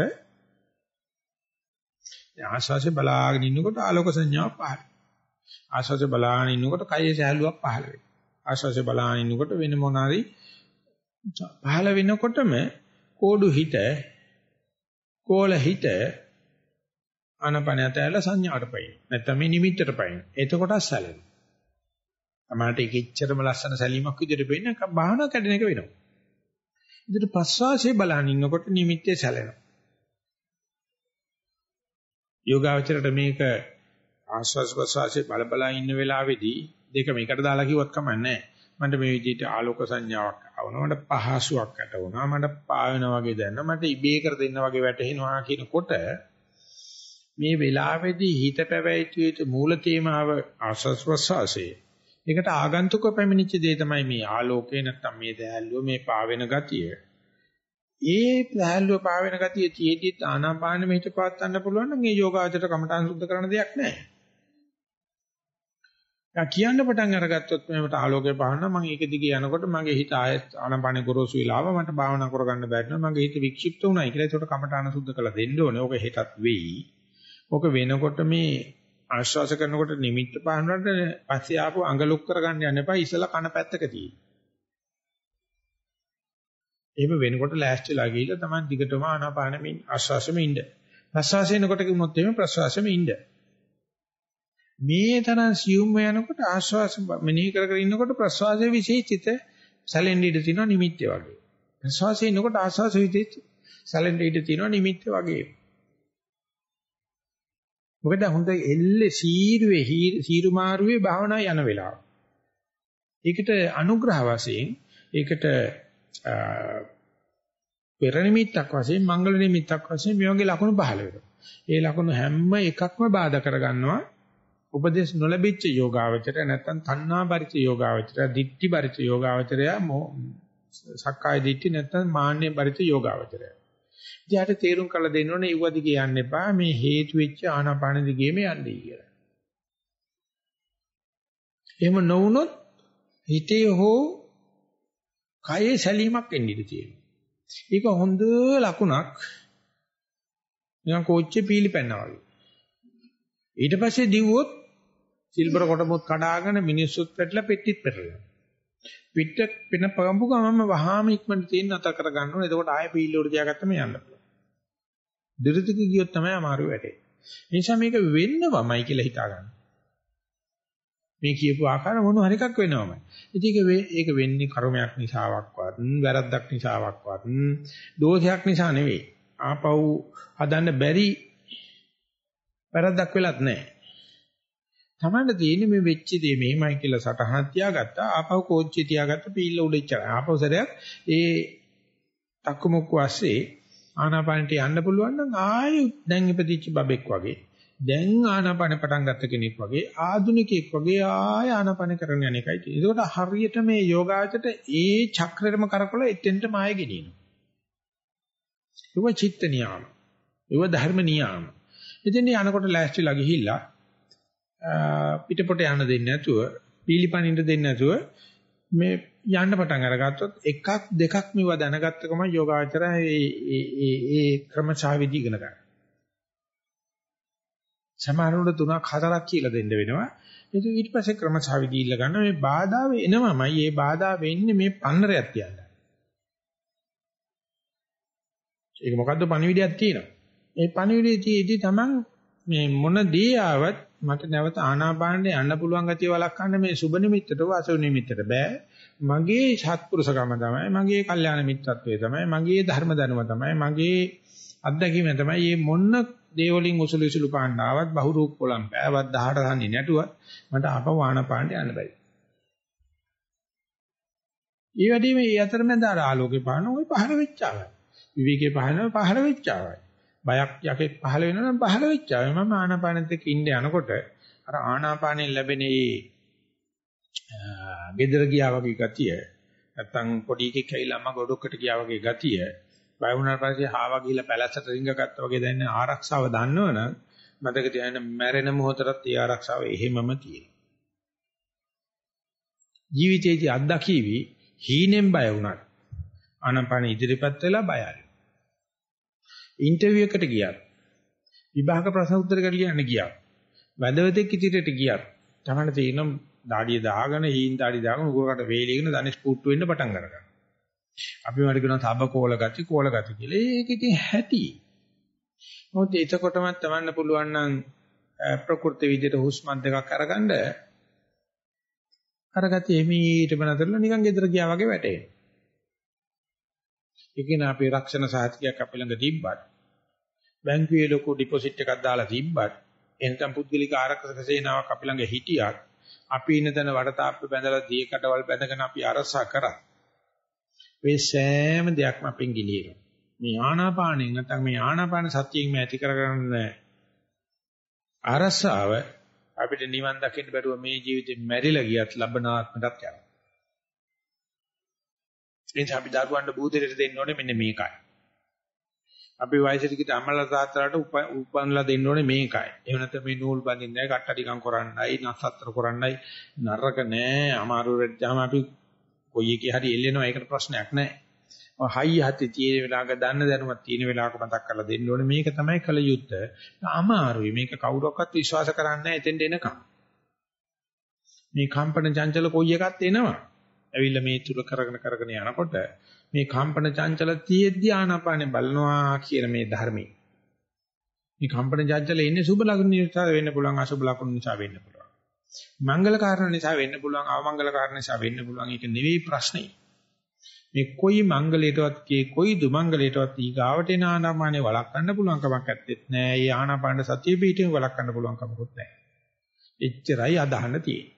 ආස්වාදයේ බලාගෙන ඉන්නකොට ආලෝක සංඥාව පහළ. ආස්වාදයේ බලාගෙන ඉන්නකොට කයේ සැහැල්ලුවක් පහළ වෙනවා. ආස්වාදයේ බලාගෙන ඉන්නකොට වෙන මොනාරි පහළ වෙනකොටම කෝඩු හිත, කෝල හිත ආනපනයට ඇල සංඥාවට පයින්. නැත්නම් මේ නිමිත්තට පයින්. එතකොට සැලෙනවා. අමාට ඒක ඉච්චරම ලස්සන සැලීමක් විදිහට වෙන්නේ බාහන කැඩෙන එක වෙනවා. ඉතින් ප්‍රස්වාසයේ බලන ඉන්නකොට නිමිත්තේ සැලෙනවා. යෝගාවචරයට මේක ආස්වාස් ප්‍රස්වාසයේ බලබලා ඉන්න වෙලාවේදී දෙකම එකට දාලා කිව්වත් කමක් නැහැ. මට මේ විදිහට ආලෝක සංඥාවක් ආවනවා. මට පහසුවක් ඇත වුණා. මට පාවෙනා වගේ දැනෙනවා. මට ඉබේ කර දෙන්න වගේ වැටෙනවා කියනකොට මේ වෙලාවේදී හිත පැවැත්විය යුතු මූල තේමාව ආස්වාස් ප්‍රස්වාසයේ. ඒකට ආගන්තුක පැමිණිච්ච දේ තමයි මේ ආලෝකේ නැත්තම් මේ දැහැල්ලුව මේ පාවෙන ගතිය. ඒ දැහැල්ලුව පාවෙන ගතිය තියේදී ආනාපානෙ මෙහිට පවත් ගන්න පුළුවන් නම් මේ යෝගාචරයට කමඨාන් සුද්ධ කරන දෙයක් නැහැ. දැන් කියන්න පටන් අරගත්තොත් මේකට ආලෝකය පහරනවා මම ඒක දිගේ යනකොට මගේ හිත ආයත් ආනාපානෙ ගොරෝසු වෙලාව මට භාවනා කරගන්න බැරි නම් මගේ හිත වික්ෂිප්ත වුණා කියලා ඒකට කමඨාන සුද්ධ කරලා දෙන්න ඕනේ. ඕක හෙටත් වෙයි. ඕක වෙනකොට මේ ආශ්වාස කරනකොට නිමිත්ත පහනකට පස්සේ ආපු අඟලුක් කරගන්න යන්න එපා ඉස්සලා කන පැත්තක තියෙයි. එහෙම වෙනකොට ලෑස්තිලා ගිහිල්ලා තමයි දිගටම ආනාපානෙමින් ආශ්වාසෙම ඉන්න. ප්‍රශ්වාසයෙන්කොට කිව්වොත් එහෙම ප්‍රශ්වාසෙම ඉන්න. මේ තරම් සියුම් යනකොට ආශ්වාස මෙනෙහි කර කර ඉන්නකොට ප්‍රශ්වාසයේ විශේෂිත සැලෙන්ඩ ඉඳ තියෙනවා නිමිත්තේ වගේ. ප්‍රශ්වාසයේ ඉන්නකොට ආශ්වාස විශේෂිත සැලෙන්ඩ ඉඳ තියෙනවා නිමිත්තේ වගේ. මොකද හොඳ එල්ලේ සීරු මාරුවේ භාවනා යන වෙලාව. ඒකට අනුග්‍රහ වශයෙන් ඒකට පෙර නිමිත්තක් වශයෙන් මංගල නිමිත්තක් වශයෙන් මේ වගේ ලකුණු පහළ වෙනවා. ඒ ලකුණු හැම එකක්ම බාධා කරගන්නවා උපදේශ නොලැබිච්ච යෝගාවචරය නැත්නම් තණ්හා පරිච යෝගාවචරය, ditthi පරිච යෝගාවචරය, සක්කාය ditthi නැත්නම් මාන්නේ පරිච යෝගාවචරය. ඉතියාට තේරුම් කරලා දෙන්න ඕනේ ඊව දිගේ යන්න එපා මේ හේතු වෙච්ච ආනාපාන දිගේම යන්නයි කියලා. එහෙම නොවුනොත් හිතේ හෝ කයේ සැලීමක් එන්න ඉඩ තියෙනවා. ඒක හොඳ ලකුණක්. නිකන් කෝච්චියේ පීලිපැන්නා වගේ. ඊට පස්සේ දිව්වොත් සිල්වර කොටමුත් කඩාගෙන මිනිස්සුත් පැටලා පෙට්ටිත් පැටලෙනවා. පිට පින පගම්පු ගමම වහාම ඉක්මනට තියෙන අත කර ගන්න ඕනේ. එතකොට ආයෙ පීලිය උඩ තියාගත්තම යන්න පුළුවන්. දිරිතික ගියොත් තමයි අමාරු වෙන්නේ. ඒ නිසා මේක වෙන්නවමයි කියලා හිතා ගන්න. මේ කියපු ආකාර මොන හරි එකක් වෙනවමයි. ඉතින් ඒක වෙන්නේ කර්මයක් නිසාවක්වත්, වැරද්දක් නිසාවක්වත්, දෝෂයක් නිසා නෙවෙයි. ආපහු හදන්න බැරි වැරද්දක් වෙලත් නැහැ. තමන්න තියෙන්නේ මේ වෙච්ච දේ මෙහෙමයි කියලා සටහනක් තියාගත්තා. ආපහු කෝච්චිය තියාගත්ත පීල්ල උඩ ඉච්චරයි. ආපහු සරයක් ඒ තක්කමුක්ක වාසේ ආනාපානට යන්න පුළුවන් නම් ආයෙ දැන් ඉපදිච්ච බබෙක් වගේ දැන් ආනාපාන පටන් ගත්ත කෙනෙක් වගේ ආධුනිකයෙක් වගේ ආයෙ ආනාපාන කරන යන එකයි තියෙන්නේ. ඒකට හරියට මේ යෝගාචරයට ඒ චක්‍රෙම කරකවල එතෙන්ටම ආයෙ ගෙනියනවා. ඒක චිත්ත නියාම. ඒක ධර්ම නියාම. ඉතින් යනකොට ලෑස්තිලා ගිහිල්ලා පිටපොට යන්න දෙන්නේ නැතුව පීලිපනින්න දෙන්නේ නැතුව මේ යන්න පටන් අරගත්තොත් එකක් දෙකක් මේව දැනගත්ත ගමන් යෝගාචරය ඒ ක්‍රමචාවිදි ඉගෙන ගන්න. සමහරවිට 3ක් 4ක් කියලා දෙන්න වෙනවා. ඒක ඊට පස්සේ ක්‍රමසාවිදි ඉල්ල ගන්න මේ බාධා එනවමයි. මේ බාධා වෙන්නේ මේ පන්නරයක් තියන්න. ඒක මොකද්ද පණිවිඩයක් තියෙනවා. ඒ පණිවිඩයේදී තමන් මේ මොන දේ ආවත් මට නැවත ආනාපානෙ යන්න පුළුවන් ගතිය වළක්වන්න මේ සුබ නිමිත්තට වාසව නිමිත්තට බෑ. මගේ සත්පුරුෂකම තමයි, මගේ කල්යාණ මිත්‍රත්වය තමයි, මගේ ධර්ම දැනුම තමයි, මගේ අත්දැකීම තමයි. මේ මොන දේවලින් උසුළු උසුළු පාන්න ආවත් බහුරූප කොලම් පෑවත් 18 තන්නේ නැටුවත් මට අපව ආනාපානෙ යන්න බෑ. ඒ වැඩි මේ අතරමැද ආලෝකේ පාන ওই පහළ වෙච්චාවයි. විවේකේ පහළ වෙච්චාවයි. බයක් යකෙක් පහළ වෙනවා නම් පහළ වෙච්චාවයි. මම ආනාපානෙත් එක්ක ඉන්න යනකොට අර ආනාපානෙන් ලැබෙන gedara ගියා වගේ ගතිය නැත්තම් පොඩි එකෙක් ඇවිල්ලා අම්මා ගොඩකට ගියා වගේ ගතිය බය වුණාට පස්සේ හාවා ගිහිල්ලා පැලැස්සට රිංග ගත්තා වගේ දැනෙන ආරක්ෂාව දන්නවනම් මතක තියාගන්න මැරෙන මොහොතට ඒ ආරක්ෂාව එහෙමම තියෙනවා. ජීවිතයේදී අත්දැකීවි හීනෙන් බය වුණා. ආනාපාන ඉදිරිපත් වෙලා බයයි. ඉන්ටර්විව් එකට ගියා. විභාග ප්‍රශ්න උත්තරයකට ලියන්න ගියා. වැදවතෙක් ඉදිරියට ගියා. තමන්න තියෙන දාඩිය දාගෙන හීන් දාඩිය දාගෙන උගරකට වේලිගෙන ධනෙස් පුට්ටු වෙන්න පටන් ගන්නවා. අපි වල කියනවා තබ කෝල ගති කියලා. ඒක ඉතින් ඇති. මොකද එතකොටම තමන්න පුළුවන් නම් ප්‍රകൃති විදිහට හුස්ම දෙකක් අරගන්න අරගත්තේ එමීටම නතරලා නිකන් ගෙදර ගියා වගේ වැටෙනවා. ඒකේන අපේ රක්ෂණ සාහිතිකයක් අපි ළඟ තිබ්බත් බැංකුවේ ලොකු ඩිපොසිට් එකක් දාලා තිබ්බත් එනකම් පුද්ගලික ආරක්ෂක සේනාවක් අපි ළඟ හිටියත් අපි ඉන්න තැන වටතාප්පේ බැඳලා දී කඩවල් බැඳගෙන අපි අරසා කරා. මේ සෑම දෙයක්ම අපෙන් ගිලිනවා. මේ ආනාපානෙන් නැත්නම් මේ ආනාපාන සතියෙන් මේ ඇති කරගන්න අරසාව අපිට නිවන් දකින්න බැරුව මේ ජීවිතේ මැරිලා ගියත් ලබනාත්මකට යනවා. එනිසා අපි දරුවන්ට බූදෙරට දෙන්න ඕනේ මෙන්න මේකයි. අපි වයසට ගිහින් අම්මලා තාත්තලාට උපන්ලා දෙන්න ඕනේ මේකයි. එහෙම නැත්නම් මේ නූල් බඳින්නයි, කට්ටඩිකම් කරන්නයි, නස්සත්තර කරන්නයි නරක නෑ. අමාරු වෙච්චාම අපි කොයි එකේ හරි එල්ලෙනවා. ඒකට ප්‍රශ්නයක් නෑ. හයි හති තියෙන වෙලාවක දන්න දැනුමක් තියෙන වෙලාවක මතක් කරලා දෙන්න ඕනේ. මේක තමයි කල යුත්තේ. අමාරුයි. මේක කවුරක්වත් විශ්වාස කරන්නේ නැහැ එතෙන්ට එනකම්. මේ කම්පන චංචල කොයි එකත් එනවා. ඇවිල්ලා මේ තුල කරගෙන යනකොට මේ කම්පන චංචල තියෙද්දි ආනාපානේ බලනවා කියන මේ ධර්මයේ. මේ කම්පන චංචල ඉන්නේ සුබ ලකුණු නිසා වෙන්න පුළුවන්, අසුබ ලකුණු නිසා වෙන්න පුළුවන්. මංගල කාරණා නිසා වෙන්න පුළුවන්, අවමංගල කාරණා නිසා වෙන්න පුළුවන්. ඒක නෙවෙයි ප්‍රශ්නේ. මේ කොයි මංගලයටවත් කොයි දුමංගලයටවත් ඊගාවට එන ආනාපානේ වළක්වන්න පුළුවන් කමක් නැත්තේ නෑ. ඒ ආනාපාන සතිය පිටින් වළක්වන්න පුළුවන් කමකුත් නෑ. එච්චරයි අදහන්න තියෙන්නේ.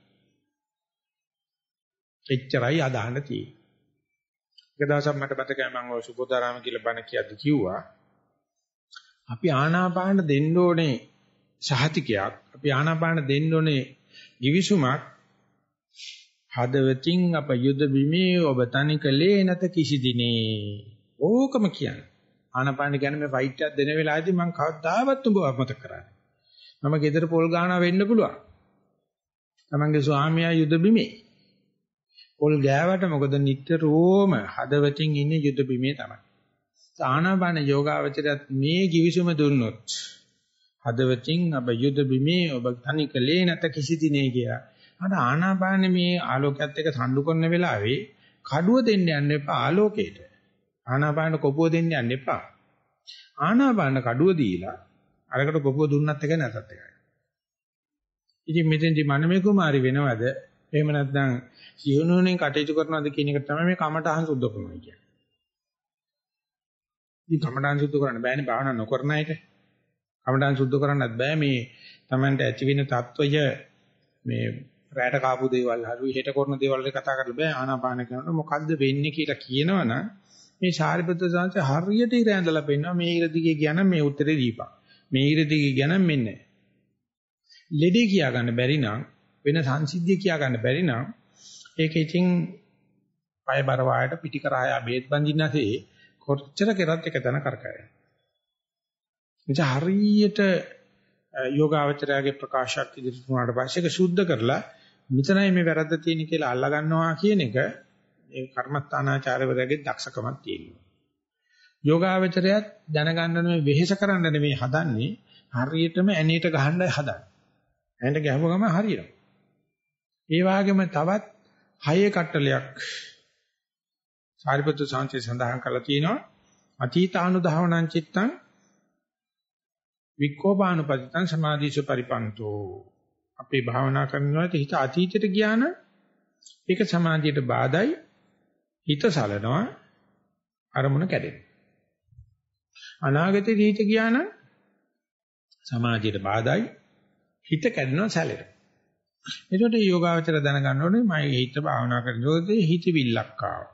එච්චරයි අදහන්න තියෙන්නේ. එක දවසක් මට මතකයි මම ඔය සුබෝධාරාම කියලා බණ කියද්දි කිව්වා අපි ආනාපාන දෙන්න ඕනේ සහතිකයක්. අපි ආනාපාන දෙන්න ඕනේ givisුමක්. හදවතින් අප යුද බිමේ ඔබ තනිකලේ නැත කිසි දිනේ. ඕකම කියන්නේ. ආනාපාන කියන්නේ මේ ෆයිට් එකක් දෙන වෙලාවේදී මම කවදාවත් උඹව අමතක කරන්නේ. මම ගෙදර පොල් ගානවා වෙන්න පුළුවන්. තමන්ගේ ස්වාමියා යුද බිමේ. පොල් ගෑවට මොකද නිට්ටරෝම හදවතින් ඉන්නේ යුද බිමේ තමයි. ආනාපාන යෝගාවචරයත් මේ givisuma දුන්නොත් හදවතින් අප යුද බිමේ ඔබ තනිකලේ නැත කිසි දිනේ කියලා. අර ආනාපාන මේ ආලෝකයත් එක්ක සම්ඩු කරන වෙලාවේ කඩුව දෙන්න යන්න එපා ආලෝකයට. ආනාපාන කොපුව දෙන්න යන්න එපා. ආනාපාන කඩුව දීලා අරකට කොපුව දුන්නත් එක නැතත් එකයි. ඉතින් මෙතෙන්දි මනමේ කුමාරි වෙනවද? එහෙම නැත්නම් සියුණුනේ කටයුතු කරනවද කියන එක තමයි මේ කමඨහං සුද්ධ කරනවා කියන්නේ. ඉතින් කමඨහං සුද්ධ කරන්න බෑනේ භාවනා නොකරන අයට. කමඨහං සුද්ධ කරන්නත් බෑ මේ Tamanට ඇති වෙන తত্ত্বය මේ රැට කාපු දේවල් හරි හෙට කරන දේවල් වල කතා කරලා බෑ. ආනාපාන කරනකොට මොකද්ද වෙන්නේ කියලා කියනවනම් මේ සාරිපුත්‍ර සාංශ හරියට ඉර ඇඳලා පෙන්නනවා මේ ඉර දිගේ කියන මේ උත්තරේ දීපන්. මේ ඉර දිගේ කියන මෙන්න. ලෙඩේ කියා ගන්න බැරි නම් වෙන සංසිද්ධිය කියා ගන්න බැරි නම් ඒක ඉතින් පය බර වායට පිටි කරාය බේත් බඳින්නසේ කොච්චර කරත් එක තැන කරකැවෙන. ඉතින් හරියට යෝගාවචරයාගේ ප්‍රකාශයක් ඉදිරියට වුණාට පස්සේ ඒක සුද්ධ කරලා මෙතනයි මේ වැරද්ද තියෙන කියලා අල්ලා ගන්නවා කියන එක ඒ කර්මස්ථානාචාර්යවරයාගේ දක්ෂකමක් තියෙනවා. යෝගාවචරයත් දැනගන්න මේ වෙහෙස කරන්න නෙමෙයි හදන්නේ හරියටම ඇනේට ගහන්නයි හදන්නේ. ඇනේට ගහපුව ගම හරියනවා. ඒ වගේම තවත් 6 කට්ටලයක් සාරිපුත්‍ර සාංශය සඳහන් කරලා තියෙනවා. අතීතානුධාවනං චිත්තං වික්ඛෝපානුපතිතං සමාධිසු පරිපන්තෝ. අපි භාවනා කරනකොට හිත අතීතයට ගියා නම් ඒක සමාධියට බාධායි. හිත සලනවා අරමුණ කැඩෙනවා. අනාගතේ හිත ගියා නම් සමාධියට බාධායි. හිත කැඩෙනවා සැලෙනවා. එතකොට යෝගාවචර දැනගන්න ඕනේ මම හිත භාවනා කරනකොට හිතවිල්ලක් ආවා.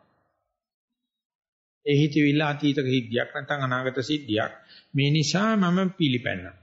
ඒ හිතවිල්ල අතීත සිද්ධියක් නැත්නම් අනාගත සිද්ධියක්. මේ නිසා මම පිළිපැන්නා.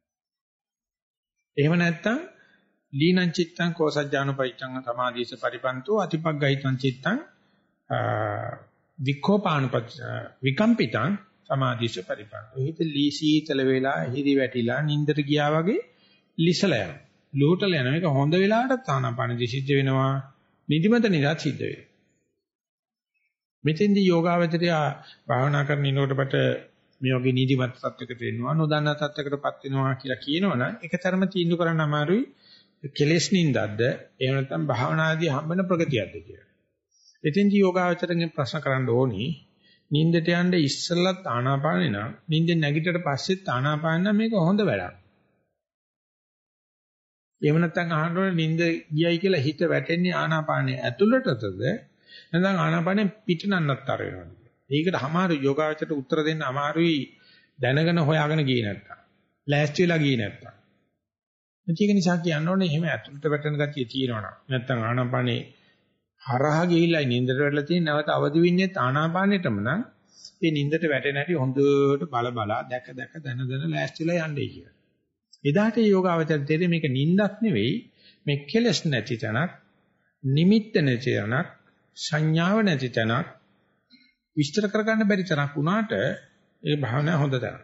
එහෙම නැත්නම් ලීනං චිත්තං කෝසජ්ජානුපයිච්ඡං සමාධිස පරිපන්තෝ අතිපග්ගහිතං චිත්තං වික්ඛෝපානුපච්ච විකම්පිතං සමාධිස පරිපන්තෝ. හිත ලීසීතල වෙලා හිරි වැටිලා නින්දට ගියා වගේ ලිසලා යනවා. ලෝටල යනවා. මේක හොඳ වෙලාවට ආනාපානදි සිද්ධ වෙනවා. නිදිමත නිරාත් සිද්ධ වෙනවා. මෙතෙන්දී යෝගාවචරය භාවනා කරන ඉන්නකොටපට මේ වගේ නිදිමත තත්යකට එනවා නොදන්නා තත්යකටපත් වෙනවා කියලා කියනවනම් ඒකතරම තීන්දුව කරන්න අමාරුයි. කෙලෙස් නින්දක්ද එහෙම නැත්නම් භාවනාදී හම්බෙන ප්‍රගතියක්ද කියලා. එතෙන්දී යෝගාවචරයෙන් ප්‍රශ්න කරන්න ඕනි. නින්දට යන්න ඉස්සෙල්ලත් ආනාපානේ නම් නින්දෙන් නැගිටට පස්සෙත් ආනාපාන නම් මේක හොඳ වැඩක්. එහෙම නැත්නම් අහන්න ඕනේ නින්ද ගියයි කියලා හිත වැටෙන්නේ ආනාපානේ ඇතුළටද නැත්නම් ආනාපානේ පිටනන්නත්තර වෙනවද? ඒකට අමාරු යෝගාවචරයට උත්තර දෙන්න අමාරුයි දැනගෙන හොයාගෙන ගියේ නැත්තම්. ලෑස්ති වෙලා ගියේ නැත්තම්. ඒක නිසා කියන්න ඕනේ එහෙම ඇතුළට වැටෙන ගතිය තියෙනවනම් නැත්තම් ආනාපානේ හරහා ගිහිල්ලා නින්දට වැටලා තියෙන නැවත අවදි වෙන්නේ ආනාපානෙටම නම් ඒ නින්දට වැටෙන හැටි හොඳට බල දැක දන ලෑස්තිලා යන්නේ කියලා. එදාට යෝගාවචරයට තේරෙන්නේ මේක නින්දක් නෙවෙයි මේ කෙලස් නැති තැනක් නිමිත්ත නැති තැනක් සංඥාව නැති තැනක් විස්තර කරගන්න බැරි තරක් වුණාට ඒ භාවනාව හොඳ තරක්.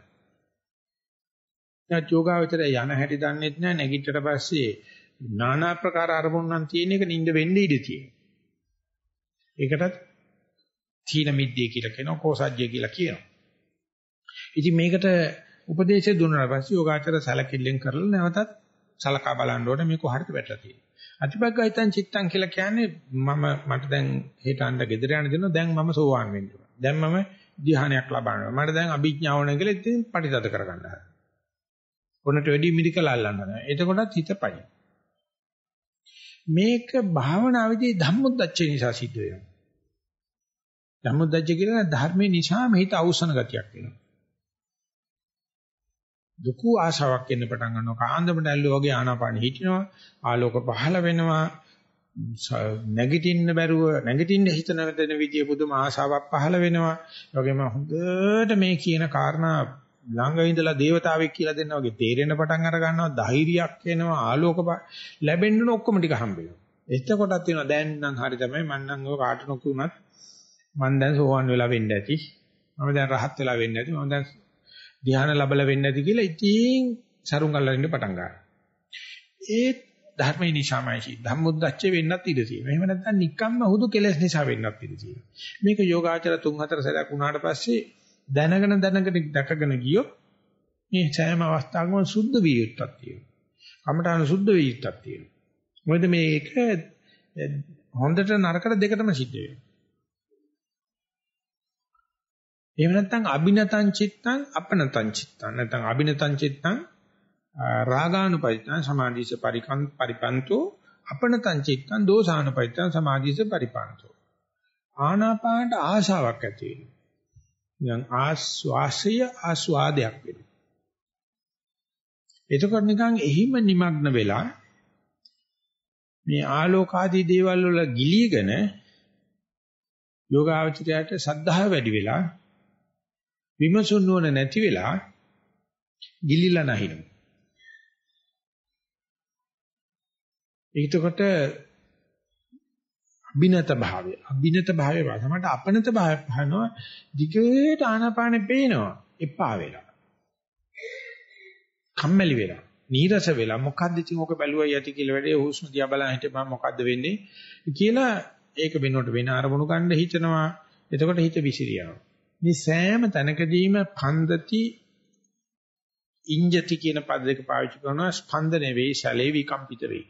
දැන් යෝගාවචරය යන හැටි දන්නෙත් නැහැ නැගිටට පස්සේ নানা ප්‍රකාර අරමුණු නම් තියෙන එක නිින්ද වෙන්නේ ඉඳී තියෙනවා. ඒකටත් තීන මිද්දේ කියලා කියනවා කෝසජ්ජය කියලා කියනවා. ඉතින් මේකට උපදේශය දුන්නාට පස්සේ යෝගාචර සැලකිල්ලෙන් කරලා නැවතත් සලකා බලන්න ඕනේ මේක හරියට වැටලා තියෙනවා. අතිපග්ගහිතං චිත්තං කියලා කියන්නේ මට දැන් හෙට අඬ ගෙදර යන්න දෙනවා දැන් මම සෝවාන් වෙන්න ඕන. දැන් මම ධ්‍යානයක් ලබනවා. මට දැන් අභිඥාව නැ කියලා ඉතින් පරිතද කරගන්න හදනවා. ඔන්නට වැඩි මිදිකල අල්ලන්න හදනවා. එතකොටත් හිතපයි. මේක භාවනාවේදී ධම්මොද්දච්චය නිසා සිද්ධ වෙනවා. ධම්මොද්දච්චය කියන්නේ ධර්මයේ නිසාම හිත අවසන ගතියක් වෙනවා. දුකු ආශාවක් එන්න පටන් ගන්නවා. කාන්දමට ඇල්ලුවා වගේ ආනාපානෙ හිටිනවා. ආලෝක පහළ වෙනවා. නැගිටින්න හිත නැවතෙන විදිය පුදුම ආශාවක් පහළ වෙනවා. ඒ වගේම හොඳට මේ කියන කාරණා ළඟ ඉඳලා දේවතාවෙක් කියලා දෙන්නා වගේ තේරෙන පටන් අර ගන්නවා. ධෛර්යයක් එනවා. ආලෝක ලැබෙන්න ඔක්කොම ටික හම්බ වෙනවා. එතකොටත් වෙනවා දැන් නම් හරි තමයි මම නම් ඔය කාට නොකුණත් මම දැන් සෝවන් වෙලා වෙන්න ඇති. මම දැන් රහත් වෙලා වෙන්න ඇති. මම දැන් ධ්‍යාන ලැබලා වෙන්නේ නැති කියලා ඉතින් සරුන් අල්ලන්න පටන් ගන්නවා. ඒ ධර්මයේ නිසාමයි ධම්මොද්දච්ච වෙන්නත් ඉඩ තියෙනවා. එහෙම නැත්නම් නිකම්ම හුදු කෙලෙස් නිසා වෙන්නත් ඉඩ තියෙනවා. මේක යෝගාචර 3-4 සැරයක් වුණාට පස්සේ දැනගෙන දැකගෙන ගියොත් මේ සෑම අවස්ථාවකම සුද්ධ විය යුත්තක් තියෙනවා. කමඨාන සුද්ධ විය යුත්තක් තියෙනවා. මොකද මේක හොඳට නරකට දෙකටම සිද්ධ වෙනවා. එහෙම නැත්නම් අබිනතං චිත්තං අපනතං චිත්තං නැත්නම් අබිනතං චිත්තං රාගානුපයිතං සමාධිස පරිපන්තෝ අපනතං චිත්තං දෝසානුපයිතං සමාධිස පරිපන්තෝ ආනාපානට ආශාවක් ඇති වෙනවා. නිකන් ආස්වාසය ආස්වාදයක් වෙනවා. එතකොට නිකන් එහිම নিমগ্ন වෙලා මේ ආලෝකාදී දේවල් වල ගිලීගෙන යෝගාවචරයට සද්ධාව වැඩි වෙලා විමසුන් නොවන නැති වෙලා ගිලිලා නැහිනවා. ඒකට අබිනත භාවය වසමට අපනත භාවය පහනවා දිගට ආනාපානෙ පේනවා එපා වෙලා. කම්මැලි වෙලා, නීරස වෙලා මොකද්ද ඉතින් ඔක බැලුවයි යටි කියලා වැඩේ හුස්ම දිහා බලන් හිටපන් මොකද්ද වෙන්නේ කියලා ඒක වෙනකොට වෙන අරමුණු ගන්න හිතනවා. එතකොට හිත විසිරියනවා. මේ සෑම තැනකදීම පන්දති ඉංජති කියන පද දෙක පාවිච්චි කරනවා ස්පන්දන වේ ශලේ විකම්පිත වේ.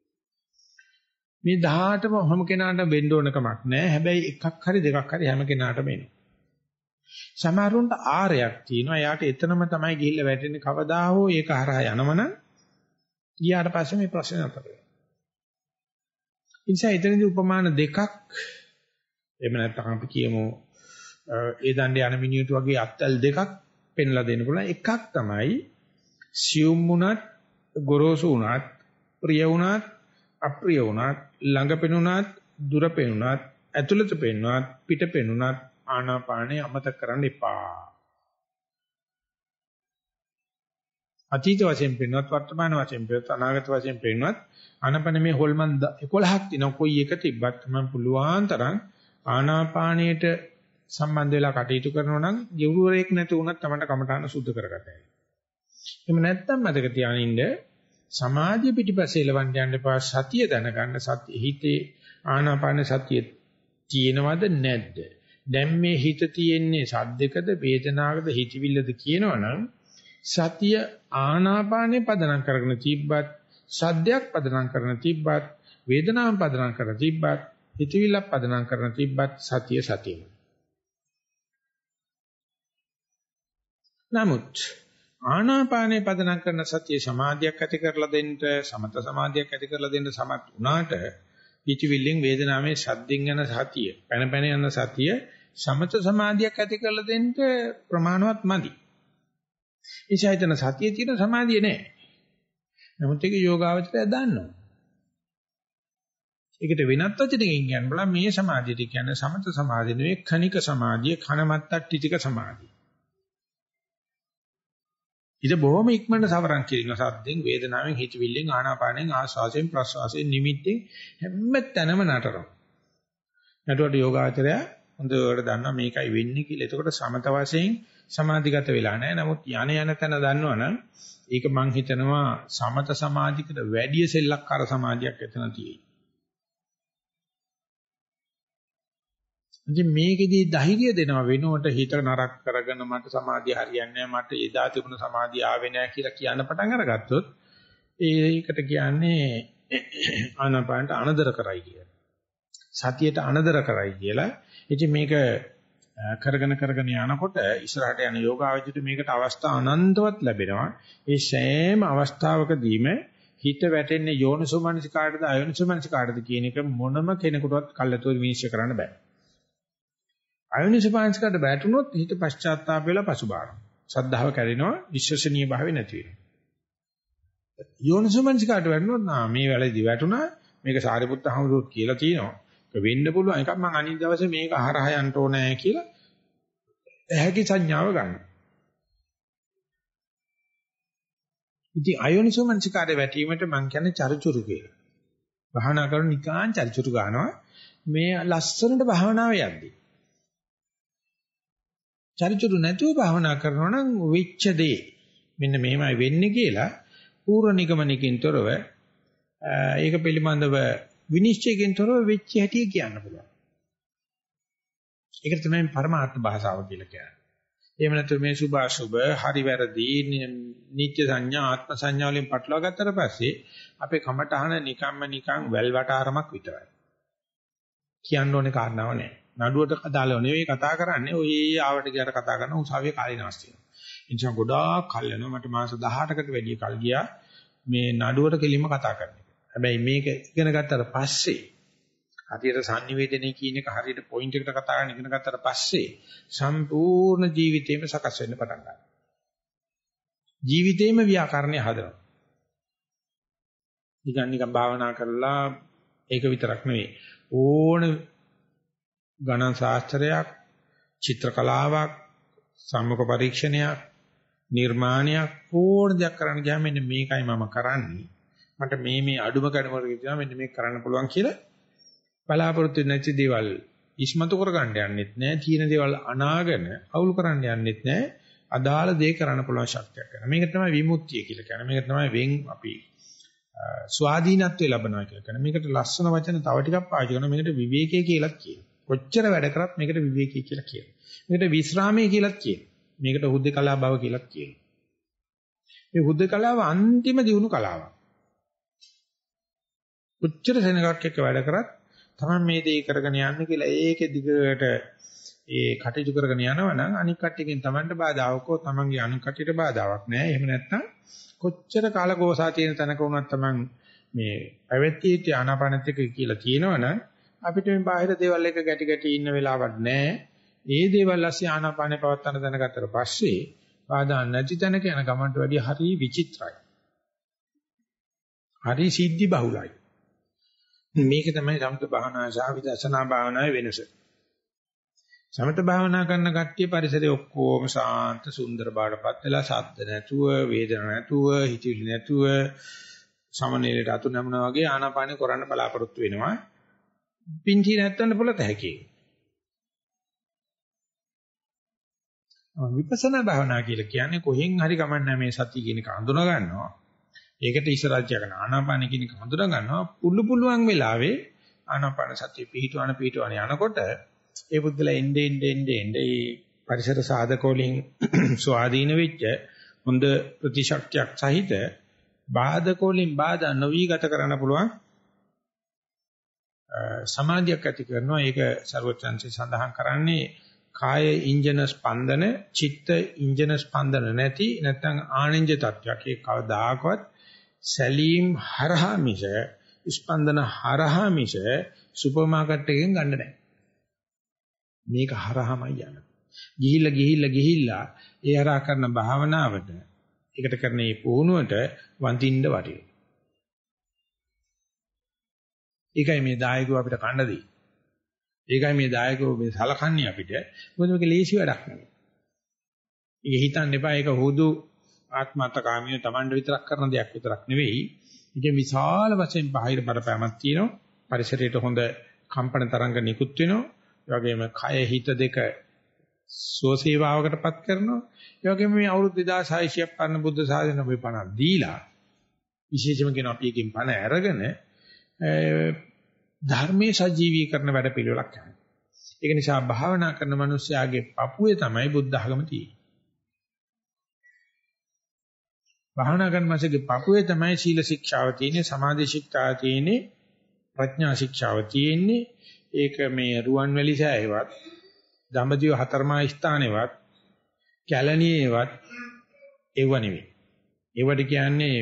මේ 18ම හැම කෙනාට වෙන්න ඕන කමක් නැහැ. හැබැයි එකක් හරි දෙකක් හරි හැම කෙනාටම එනවා. සමහරුන්ට ආරයක් තියෙනවා. එයාට එතනම තමයි ගිහිල්ලා වැටෙන්නේ කවදා හෝ ඒක හරහා යනවනම් ඊට පස්සේ මේ ප්‍රශ්නේ නතර වෙනවා. ඉන්සයි එතනදී උපමාන දෙකක් එහෙම නැත්නම් අපි කියමු ඒ දණ්ඩේ යන මිනිහට වගේ අත්තල් දෙකක් පෙන්ලා දෙන්න පුළුවන්. එකක් තමයි සියුම් වුණත් ගොරෝසු වුණත් ප්‍රිය වුණත් අප්‍රිය වුණත් ළඟ පෙනුණත් දුර පෙනුණත් ඇතුළත පෙනුණත් පිට පෙනුණත් ආනාපානය අමතක කරන්න එපා. අතීත වශයෙන් පෙනුණත් වර්තමාන වශයෙන් පෙනුණත් අනාගත වශයෙන් පෙනුණත් ආනාපාන මේ හොල්මන් 11ක් තියෙනවා. කොයි එක තිබ්බත් මම පුළුවන් තරම් ආනාපානයට සම්බන්ධ වෙලා කටයුතු කරනවා නම් ජීවුරේක් නැති වුණත් තමයි කමඨාන සුද්ධ කරගතයි. එහෙම නැත්නම් මතක තියානින්න සමාධිය පිටිපස්සේ එලවන්න යන්න එපා. සතිය දැනගන්න සතිය හිතේ ආනාපාන සතිය තියෙනවද නැද්ද? දැන් මේ හිත තියෙන්නේ සද්දකද වේදනාවකද හිතවිල්ලද කියනවනම් සතිය ආනාපානේ පදනම් කරගෙන තිබ්බත් සද්දයක් පදනම් කරගෙන තිබ්බත් වේදනාවක් පදනම් කරගෙන තිබ්බත් හිතවිල්ලක් පදනම් කරගෙන තිබ්බත් සතිය සතියම. නමුත් ආනාපානේ පදනම් කරන සතිය සමාධියක් ඇති කරලා දෙන්න සමත සමාධියක් ඇති කරලා දෙන්න සමත් වුණාට හිතවිල්ලෙන් වේදනාවේ සද්දින් යන සතිය පැන පැන යන සතිය සමත සමාධියක් ඇති කරලා දෙන්න ප්‍රමාණවත් මදි. ඉතින් සතිය තියෙන සමාධිය නැහැ. නමුත් ඒක යෝගාවචරය දන්නවා. ඒකට වෙනත් වචනකින් කියන්න බලා මේ සමාධියට කියන්නේ සමත සමාධිය නෙවෙයි කණික සමාධිය කනමත්තට්ටි ටික සමාධිය. ඊට බොහොම ඉක්මනට සවරන් කිරීම සද්දෙන් වේදනාවෙන් හිතවිල්ලෙන් ආනාපානෙන් ආස්වාසයෙන් ප්‍රස්වාසයෙන් නිමිත්තෙන් හැම තැනම නතරනවා. නටුවට යෝගාචරය හොඳට දන්නවා මේකයි වෙන්නේ කියලා. එතකොට සමත වශයෙන් සමාධිගත වෙලා නැහැ. නමුත් යන තැන දන්නවනම් ඒක මං හිතනවා සමත සමාධියකට වැඩිය සෙල්ලක්කාර සමාධියක් එතන තියෙයි. ඉතින් මේකෙදී ධෛර්යය දෙනවා වෙනුවට හිත නරක කරගෙන මට සමාධිය හරියන්නේ නැහැ මට එදා තිබුණ සමාධිය ආවේ නැහැ කියලා කියන්න පටන් අරගත්තොත් ඒකට කියන්නේ ආනාපානට අනදර කරයි කියලා. සතියට අනදර කරයි කියලා. ඉතින් මේක කරගෙන යනකොට ඉස්සරහට යන යෝගාවචිත මේකට අවස්ථා අනන්තවත් ලැබෙනවා. ඒ සෑම අවස්ථාවකදීම හිත වැටෙන්නේ යෝනිසෝමනසිකාටද අයෝනිසෝමනසිකාටද කියන එක මොනම කෙනෙකුටවත් කල්ලාතෝ විනිශ්චය කරන්න බෑ. අයෝනිසෝමනසිකාට වැටුනොත් හිත පශ්චාත්තාප වෙලා පසුබාරනවා. ශ්‍රද්ධාව කැඩෙනවා, විශ්වසනීය භාවය නැති වෙනවා. යෝනිසෝමනසිකාට වැටුනොත් මේ වෙලේදී වැටුණා මේක සාරිපුත්ත හමුදුත් කියලා තියෙනවා. ඒක වෙන්න පුළුවන් එකක් මම අනිත් දවසේ මේක හරහා යන්න ඕනේ කියලා ඇහැකි සංඥාව ගන්න. ඉතින් අයෝනිසෝමනසිකාට වැටීමට මම කියන්නේ චරිචුරු කියලා. භාවනා කරන නිකාන් චරිචුරු ගන්නවා මේ ලස්සනට භාවනාව යද්දී. චරිචුරු නැතුව භාවනා කරනවා නම් වෙච්ච දේ මෙන්න මෙහෙමයි වෙන්නේ කියලා පූර්ව නිගමනකින් තොරව ඒක පිළිබඳව විනිශ්චයකින් තොරව වෙච්ච හැටි කියන්න පුළුවන්. ඒකට තමයි පරමාර්ථ භාෂාව කියලා කියන්නේ. එහෙම නැත්නම් මේ සුභ අසුභ හරි වැරදි නිත්‍ය සංඥා ආත්ම සංඥා වලින් පටලවා ගත්තට පස්සේ අපේ කමටහන නිකන් වැල් වටාරමක් විතරයි. කියන්න ඕනේ කාරණාව නැහැ. නඩුවට අදාළව නෙවෙයි කතා කරන්නේ. ඔය ආවට ගියට කතා කරන උසාවියේ කාලිනාස්ති වෙනවා. ඒ නිසා ගොඩාක් කල් යනවා. මට මාස 18කට වැඩි කල් ගියා මේ නඩුවට කෙලින්ම කතා කරන්න. හැබැයි මේක ඉගෙන ගත්තට පස්සේ හරියට sannivedanaya කියන එක හරියට පොයින්ට් එකට කතා කරන ඉගෙන ගත්තට පස්සේ සම්පූර්ණ ජීවිතේම සකස් වෙන්න පටන් ගන්නවා. ජීවිතේම ව්‍යාකරණය හදනවා. නිකන් භාවනා කරලා ඒක විතරක් නෙවෙයි. ඕන ගණන් ශාස්ත්‍රයක්, චිත්‍ර කලාවක්, සම්මුඛ පරීක්ෂණයක්, නිර්මාණයක් ඕන දෙයක් කරන්න ගියාම මෙන්න මේකයි මම කරන්නේ. මට මේ අඩුම කඩමකට කියනවා මෙන්න මේක කරන්න පුළුවන් කියලා බලාපොරොත්තු නැති දේවල් ඉස්මතු කරගන්න යන්නෙත් නැහැ. තියෙන දේවල් අනාගෙන අවුල් කරන්න යන්නෙත් නැහැ. අදාළ දේ කරන්න පුළුවන් ශක්තියක් ගන්න. මේක තමයි විමුක්තිය කියලා කියන්නේ. මේක තමයි වෙන් අපි ස්වාධීනත්වය ලබනවා කියලා කියන්නේ. මේකට ලස්සන වචන තව ටිකක් පාවිච්චි කරනවා. මේකට විවේකයේ කියලාත් කියනවා. කොච්චර වැඩ කරත් මේකට විවේකී කියලා කියනවා. මේකට විස්රාමයේ කියලාත් කියනවා. මේකට හුදේකලා බව කියලාත් කියනවා. මේ හුදකලාව අන්තිම දියුණු කලාවක්. උච්චර සෙනගක් එක්ක වැඩ කරත් තමයි මේ දේ කරගෙන යන්නේ කියලා ඒකේ දිගට ඒ කටයුතු කරගෙන යනවා නම් අනික් කට්ටියකින් Tamanට බාධාවක් හෝ Tamanගේ අනික් කට්ටියට බාධාවක් නැහැ. එහෙම නැත්නම් කොච්චර කාලකෝසා තියෙන තැනක වුණත් Taman මේ පැවැත්ටි ආනාපානෙත් එක කියලා කියනවනම් අපිට මේ බාහිර දේවල් එක ගැටි ගැටි ඉන්න වෙලාවක් නැහැ. ඒ දේවල් ඇස්සේ ආනාපානෙ පවත්තන දැනගත්තට පස්සේ බාධා නැති තැනක යන ගමන්ට වැඩිය හරි විචිත්‍රයි. හරි සිද්ධි බහුලයි. මේක තමයි සමත භාවනා සහ විදර්ශනා භාවනාවේ වෙනස. සමත භාවනා කරන කට්ටිය පරිසරය ඔක්කොම සාන්ත සුන්දර බාඩපත් වෙලා ශබ්ද නැතුව, වේදනා නැතුව, හිතවිලි නැතුව සමනලයට අතු නැමුණා වගේ ආනාපානෙ කරන්න බලාපොරොත්තු වෙනවා. පිංචි නැත්තන්න පොළත හැකියි. විපස්සනා භාවනා කියලා කියන්නේ කොහෙන් හරි කමන්නේ මේ සතිය කියන එක හඳුනා ගන්නවා. ඒකට ඉස්සරහට යන ආනාපාන කියන එක හඳුනා ගන්නවා. පුළුවන් වෙලාවේ ආනාපාන සතිය පිහිටවන යනකොට ඒ බුද්ධලා එන්නේ පරිසර සාධක වලින් ස්වාධීන වෙච්ච හොඳ ප්‍රතිශක්තියක් සහිත බාධක වලින් බාධා නොවි ගත කරන්න පුළුවන් සමාධියක් ඇති කරනවා. ඒක ਸਰවචන්සේ සඳහන් කරන්නේ කාය ඉන්ජන ස්පන්දන, චිත්ත ඉන්ජන ස්පන්දන නැති නැත්නම් ආනින්ජ තත්වයක්. ඒ කවදාකවත් සැලීම් හරහා මිස ස්පන්දන හරහා මිස සුපර් මාකට් එකෙන් ගන්න නැහැ. මේක හරහාමයි යන්නේ. ගිහිල්ලා ඒ හරහා කරන භාවනාවට, ඒකට කරන මේ පුහුණුවට වඳින්න වටිනවා. ඒකයි මේ දායකව අපිට කන්න දෙන්නේ. ඒකයි මේ දායකව මේ සලකන්නේ අපිට. මොකද මේක ලේසි වැඩක් නෙවෙයි. ඒක හිතන්න එපා. ඒක හුදු ආත්මార్థකාමීව Tamanට විතරක් කරන දෙයක් විතරක් නෙවෙයි. ඒකේ විශාල වශයෙන් බාහිර බලපෑමක් තියෙනවා. පරිසරයට හොඳ කම්පන තරංග නිකුත් වෙනවා. ඒ වගේම කය හිත දෙක සෝසේවාවකටපත් කරනවා. ඒ වගේම මේ අවුරුදු 2600ක් පරණ බුද්ධ ශාසනය මේ පණ දීලා විශේෂම කියන අපි එකකින් පණ අරගෙන ධර්මයේ සජීවීකරණ වැඩ පිළිවෙලක් කරනවා. ඒක නිසා භාවනා කරන මිනිස්යාගේ පපුවේ තමයි බුද්ධ ආගම තියෙන්නේ. භාවනා කරන මිනිස්යාගේ පපුවේ තමයි සීල ශික්ෂාව තියෙන්නේ, සමාධි ශික්ෂාව තියෙන්නේ, ප්‍රඥා ශික්ෂාව තියෙන්නේ. ඒක මේ රුවන්වැලි සෑයවත්, ධම්මජීව හතරමා ස්ථානේවත්, කැලණියේවත් ඒව නෙවෙයි. ඒවට කියන්නේ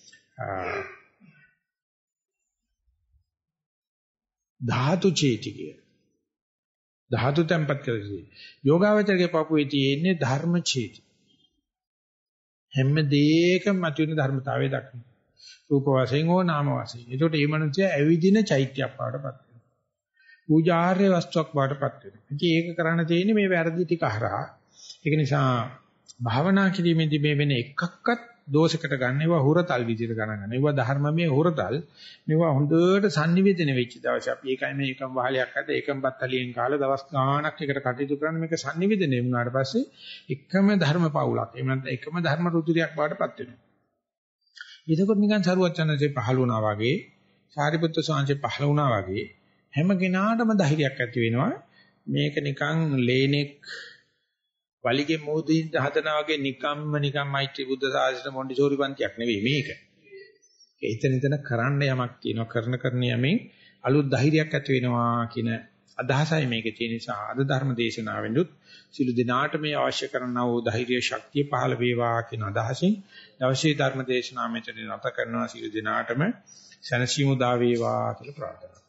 ධාතු චේතිකය. ධාතු tempat කරගන්නේ. යෝගාවචරයේ පපුවේ තියෙන්නේ ධර්ම චේති. හැම දෙයකම මතුවෙන ධර්මතාවය දක්වන. රූප වශයෙන් හෝ නාම වශයෙන්. ඒකට මේ මනුස්සය ඇවිදින චෛත්‍යයක් පාඩපත් වෙනවා. පූජාර්ය වස්තුවක් පාඩපත් වෙනවා. ඉතින් ඒක කරන්න තියෙන්නේ මේ වැරදි ටික හරහා. ඒක නිසා භාවනා කිරීමේදී මේ වෙන එකක්වත් දෝෂයකට ගන්න ඒවා හුරතල් විදිහට ගණන් ගන්න. ඒවා ධර්මමය හුරතල්. මේවා හොඳට sannivedana වෙච්ච දවසේ අපි ඒකයි මේ එකම වහලයක් අද එකම බත්තලියෙන් කාලා දවස් ගාණක් එකට කටයුතු කරන මේක sannivedana වුණාට පස්සේ එකම ධර්ම පවුලක්. එහෙම නැත්නම් එකම ධර්ම රුධිරයක් බාටපත් වෙනවා. එතකොට නිකන් සරුවචනසේ පහළ වුණා වගේ, සාරිපුත්‍ර ස්වාමීන් පහළ වුණා වගේ හැම කෙනාටම ධෛර්යයක් ඇති වෙනවා. මේක නිකන් ලේනෙක් වලිගේ මොහොතින් හදනා වගේ නිකම් මෛත්‍රී බුද්ධ සාසන මොන්ටිසෝරි පන්තියක් නෙවෙයි මේක. එතන කරන්න යමක් තියෙනවා. කරන යමෙන් අලුත් ධෛර්යයක් ඇති වෙනවා කියන අදහසයි මේකේ තියෙන නිසා අද ධර්ම දේශනාවෙන්දුත් සිළු දිනාට මේ අවශ්‍ය කරනා වූ ධෛර්ය ශක්තිය පහළ වේවා කියන අදහසින් දවසේ ධර්ම දේශනාව මෙතන නැත කරනවා. සිළු දිනාටම සැනසීම උදා වේවා කියලා ප්‍රාර්ථනා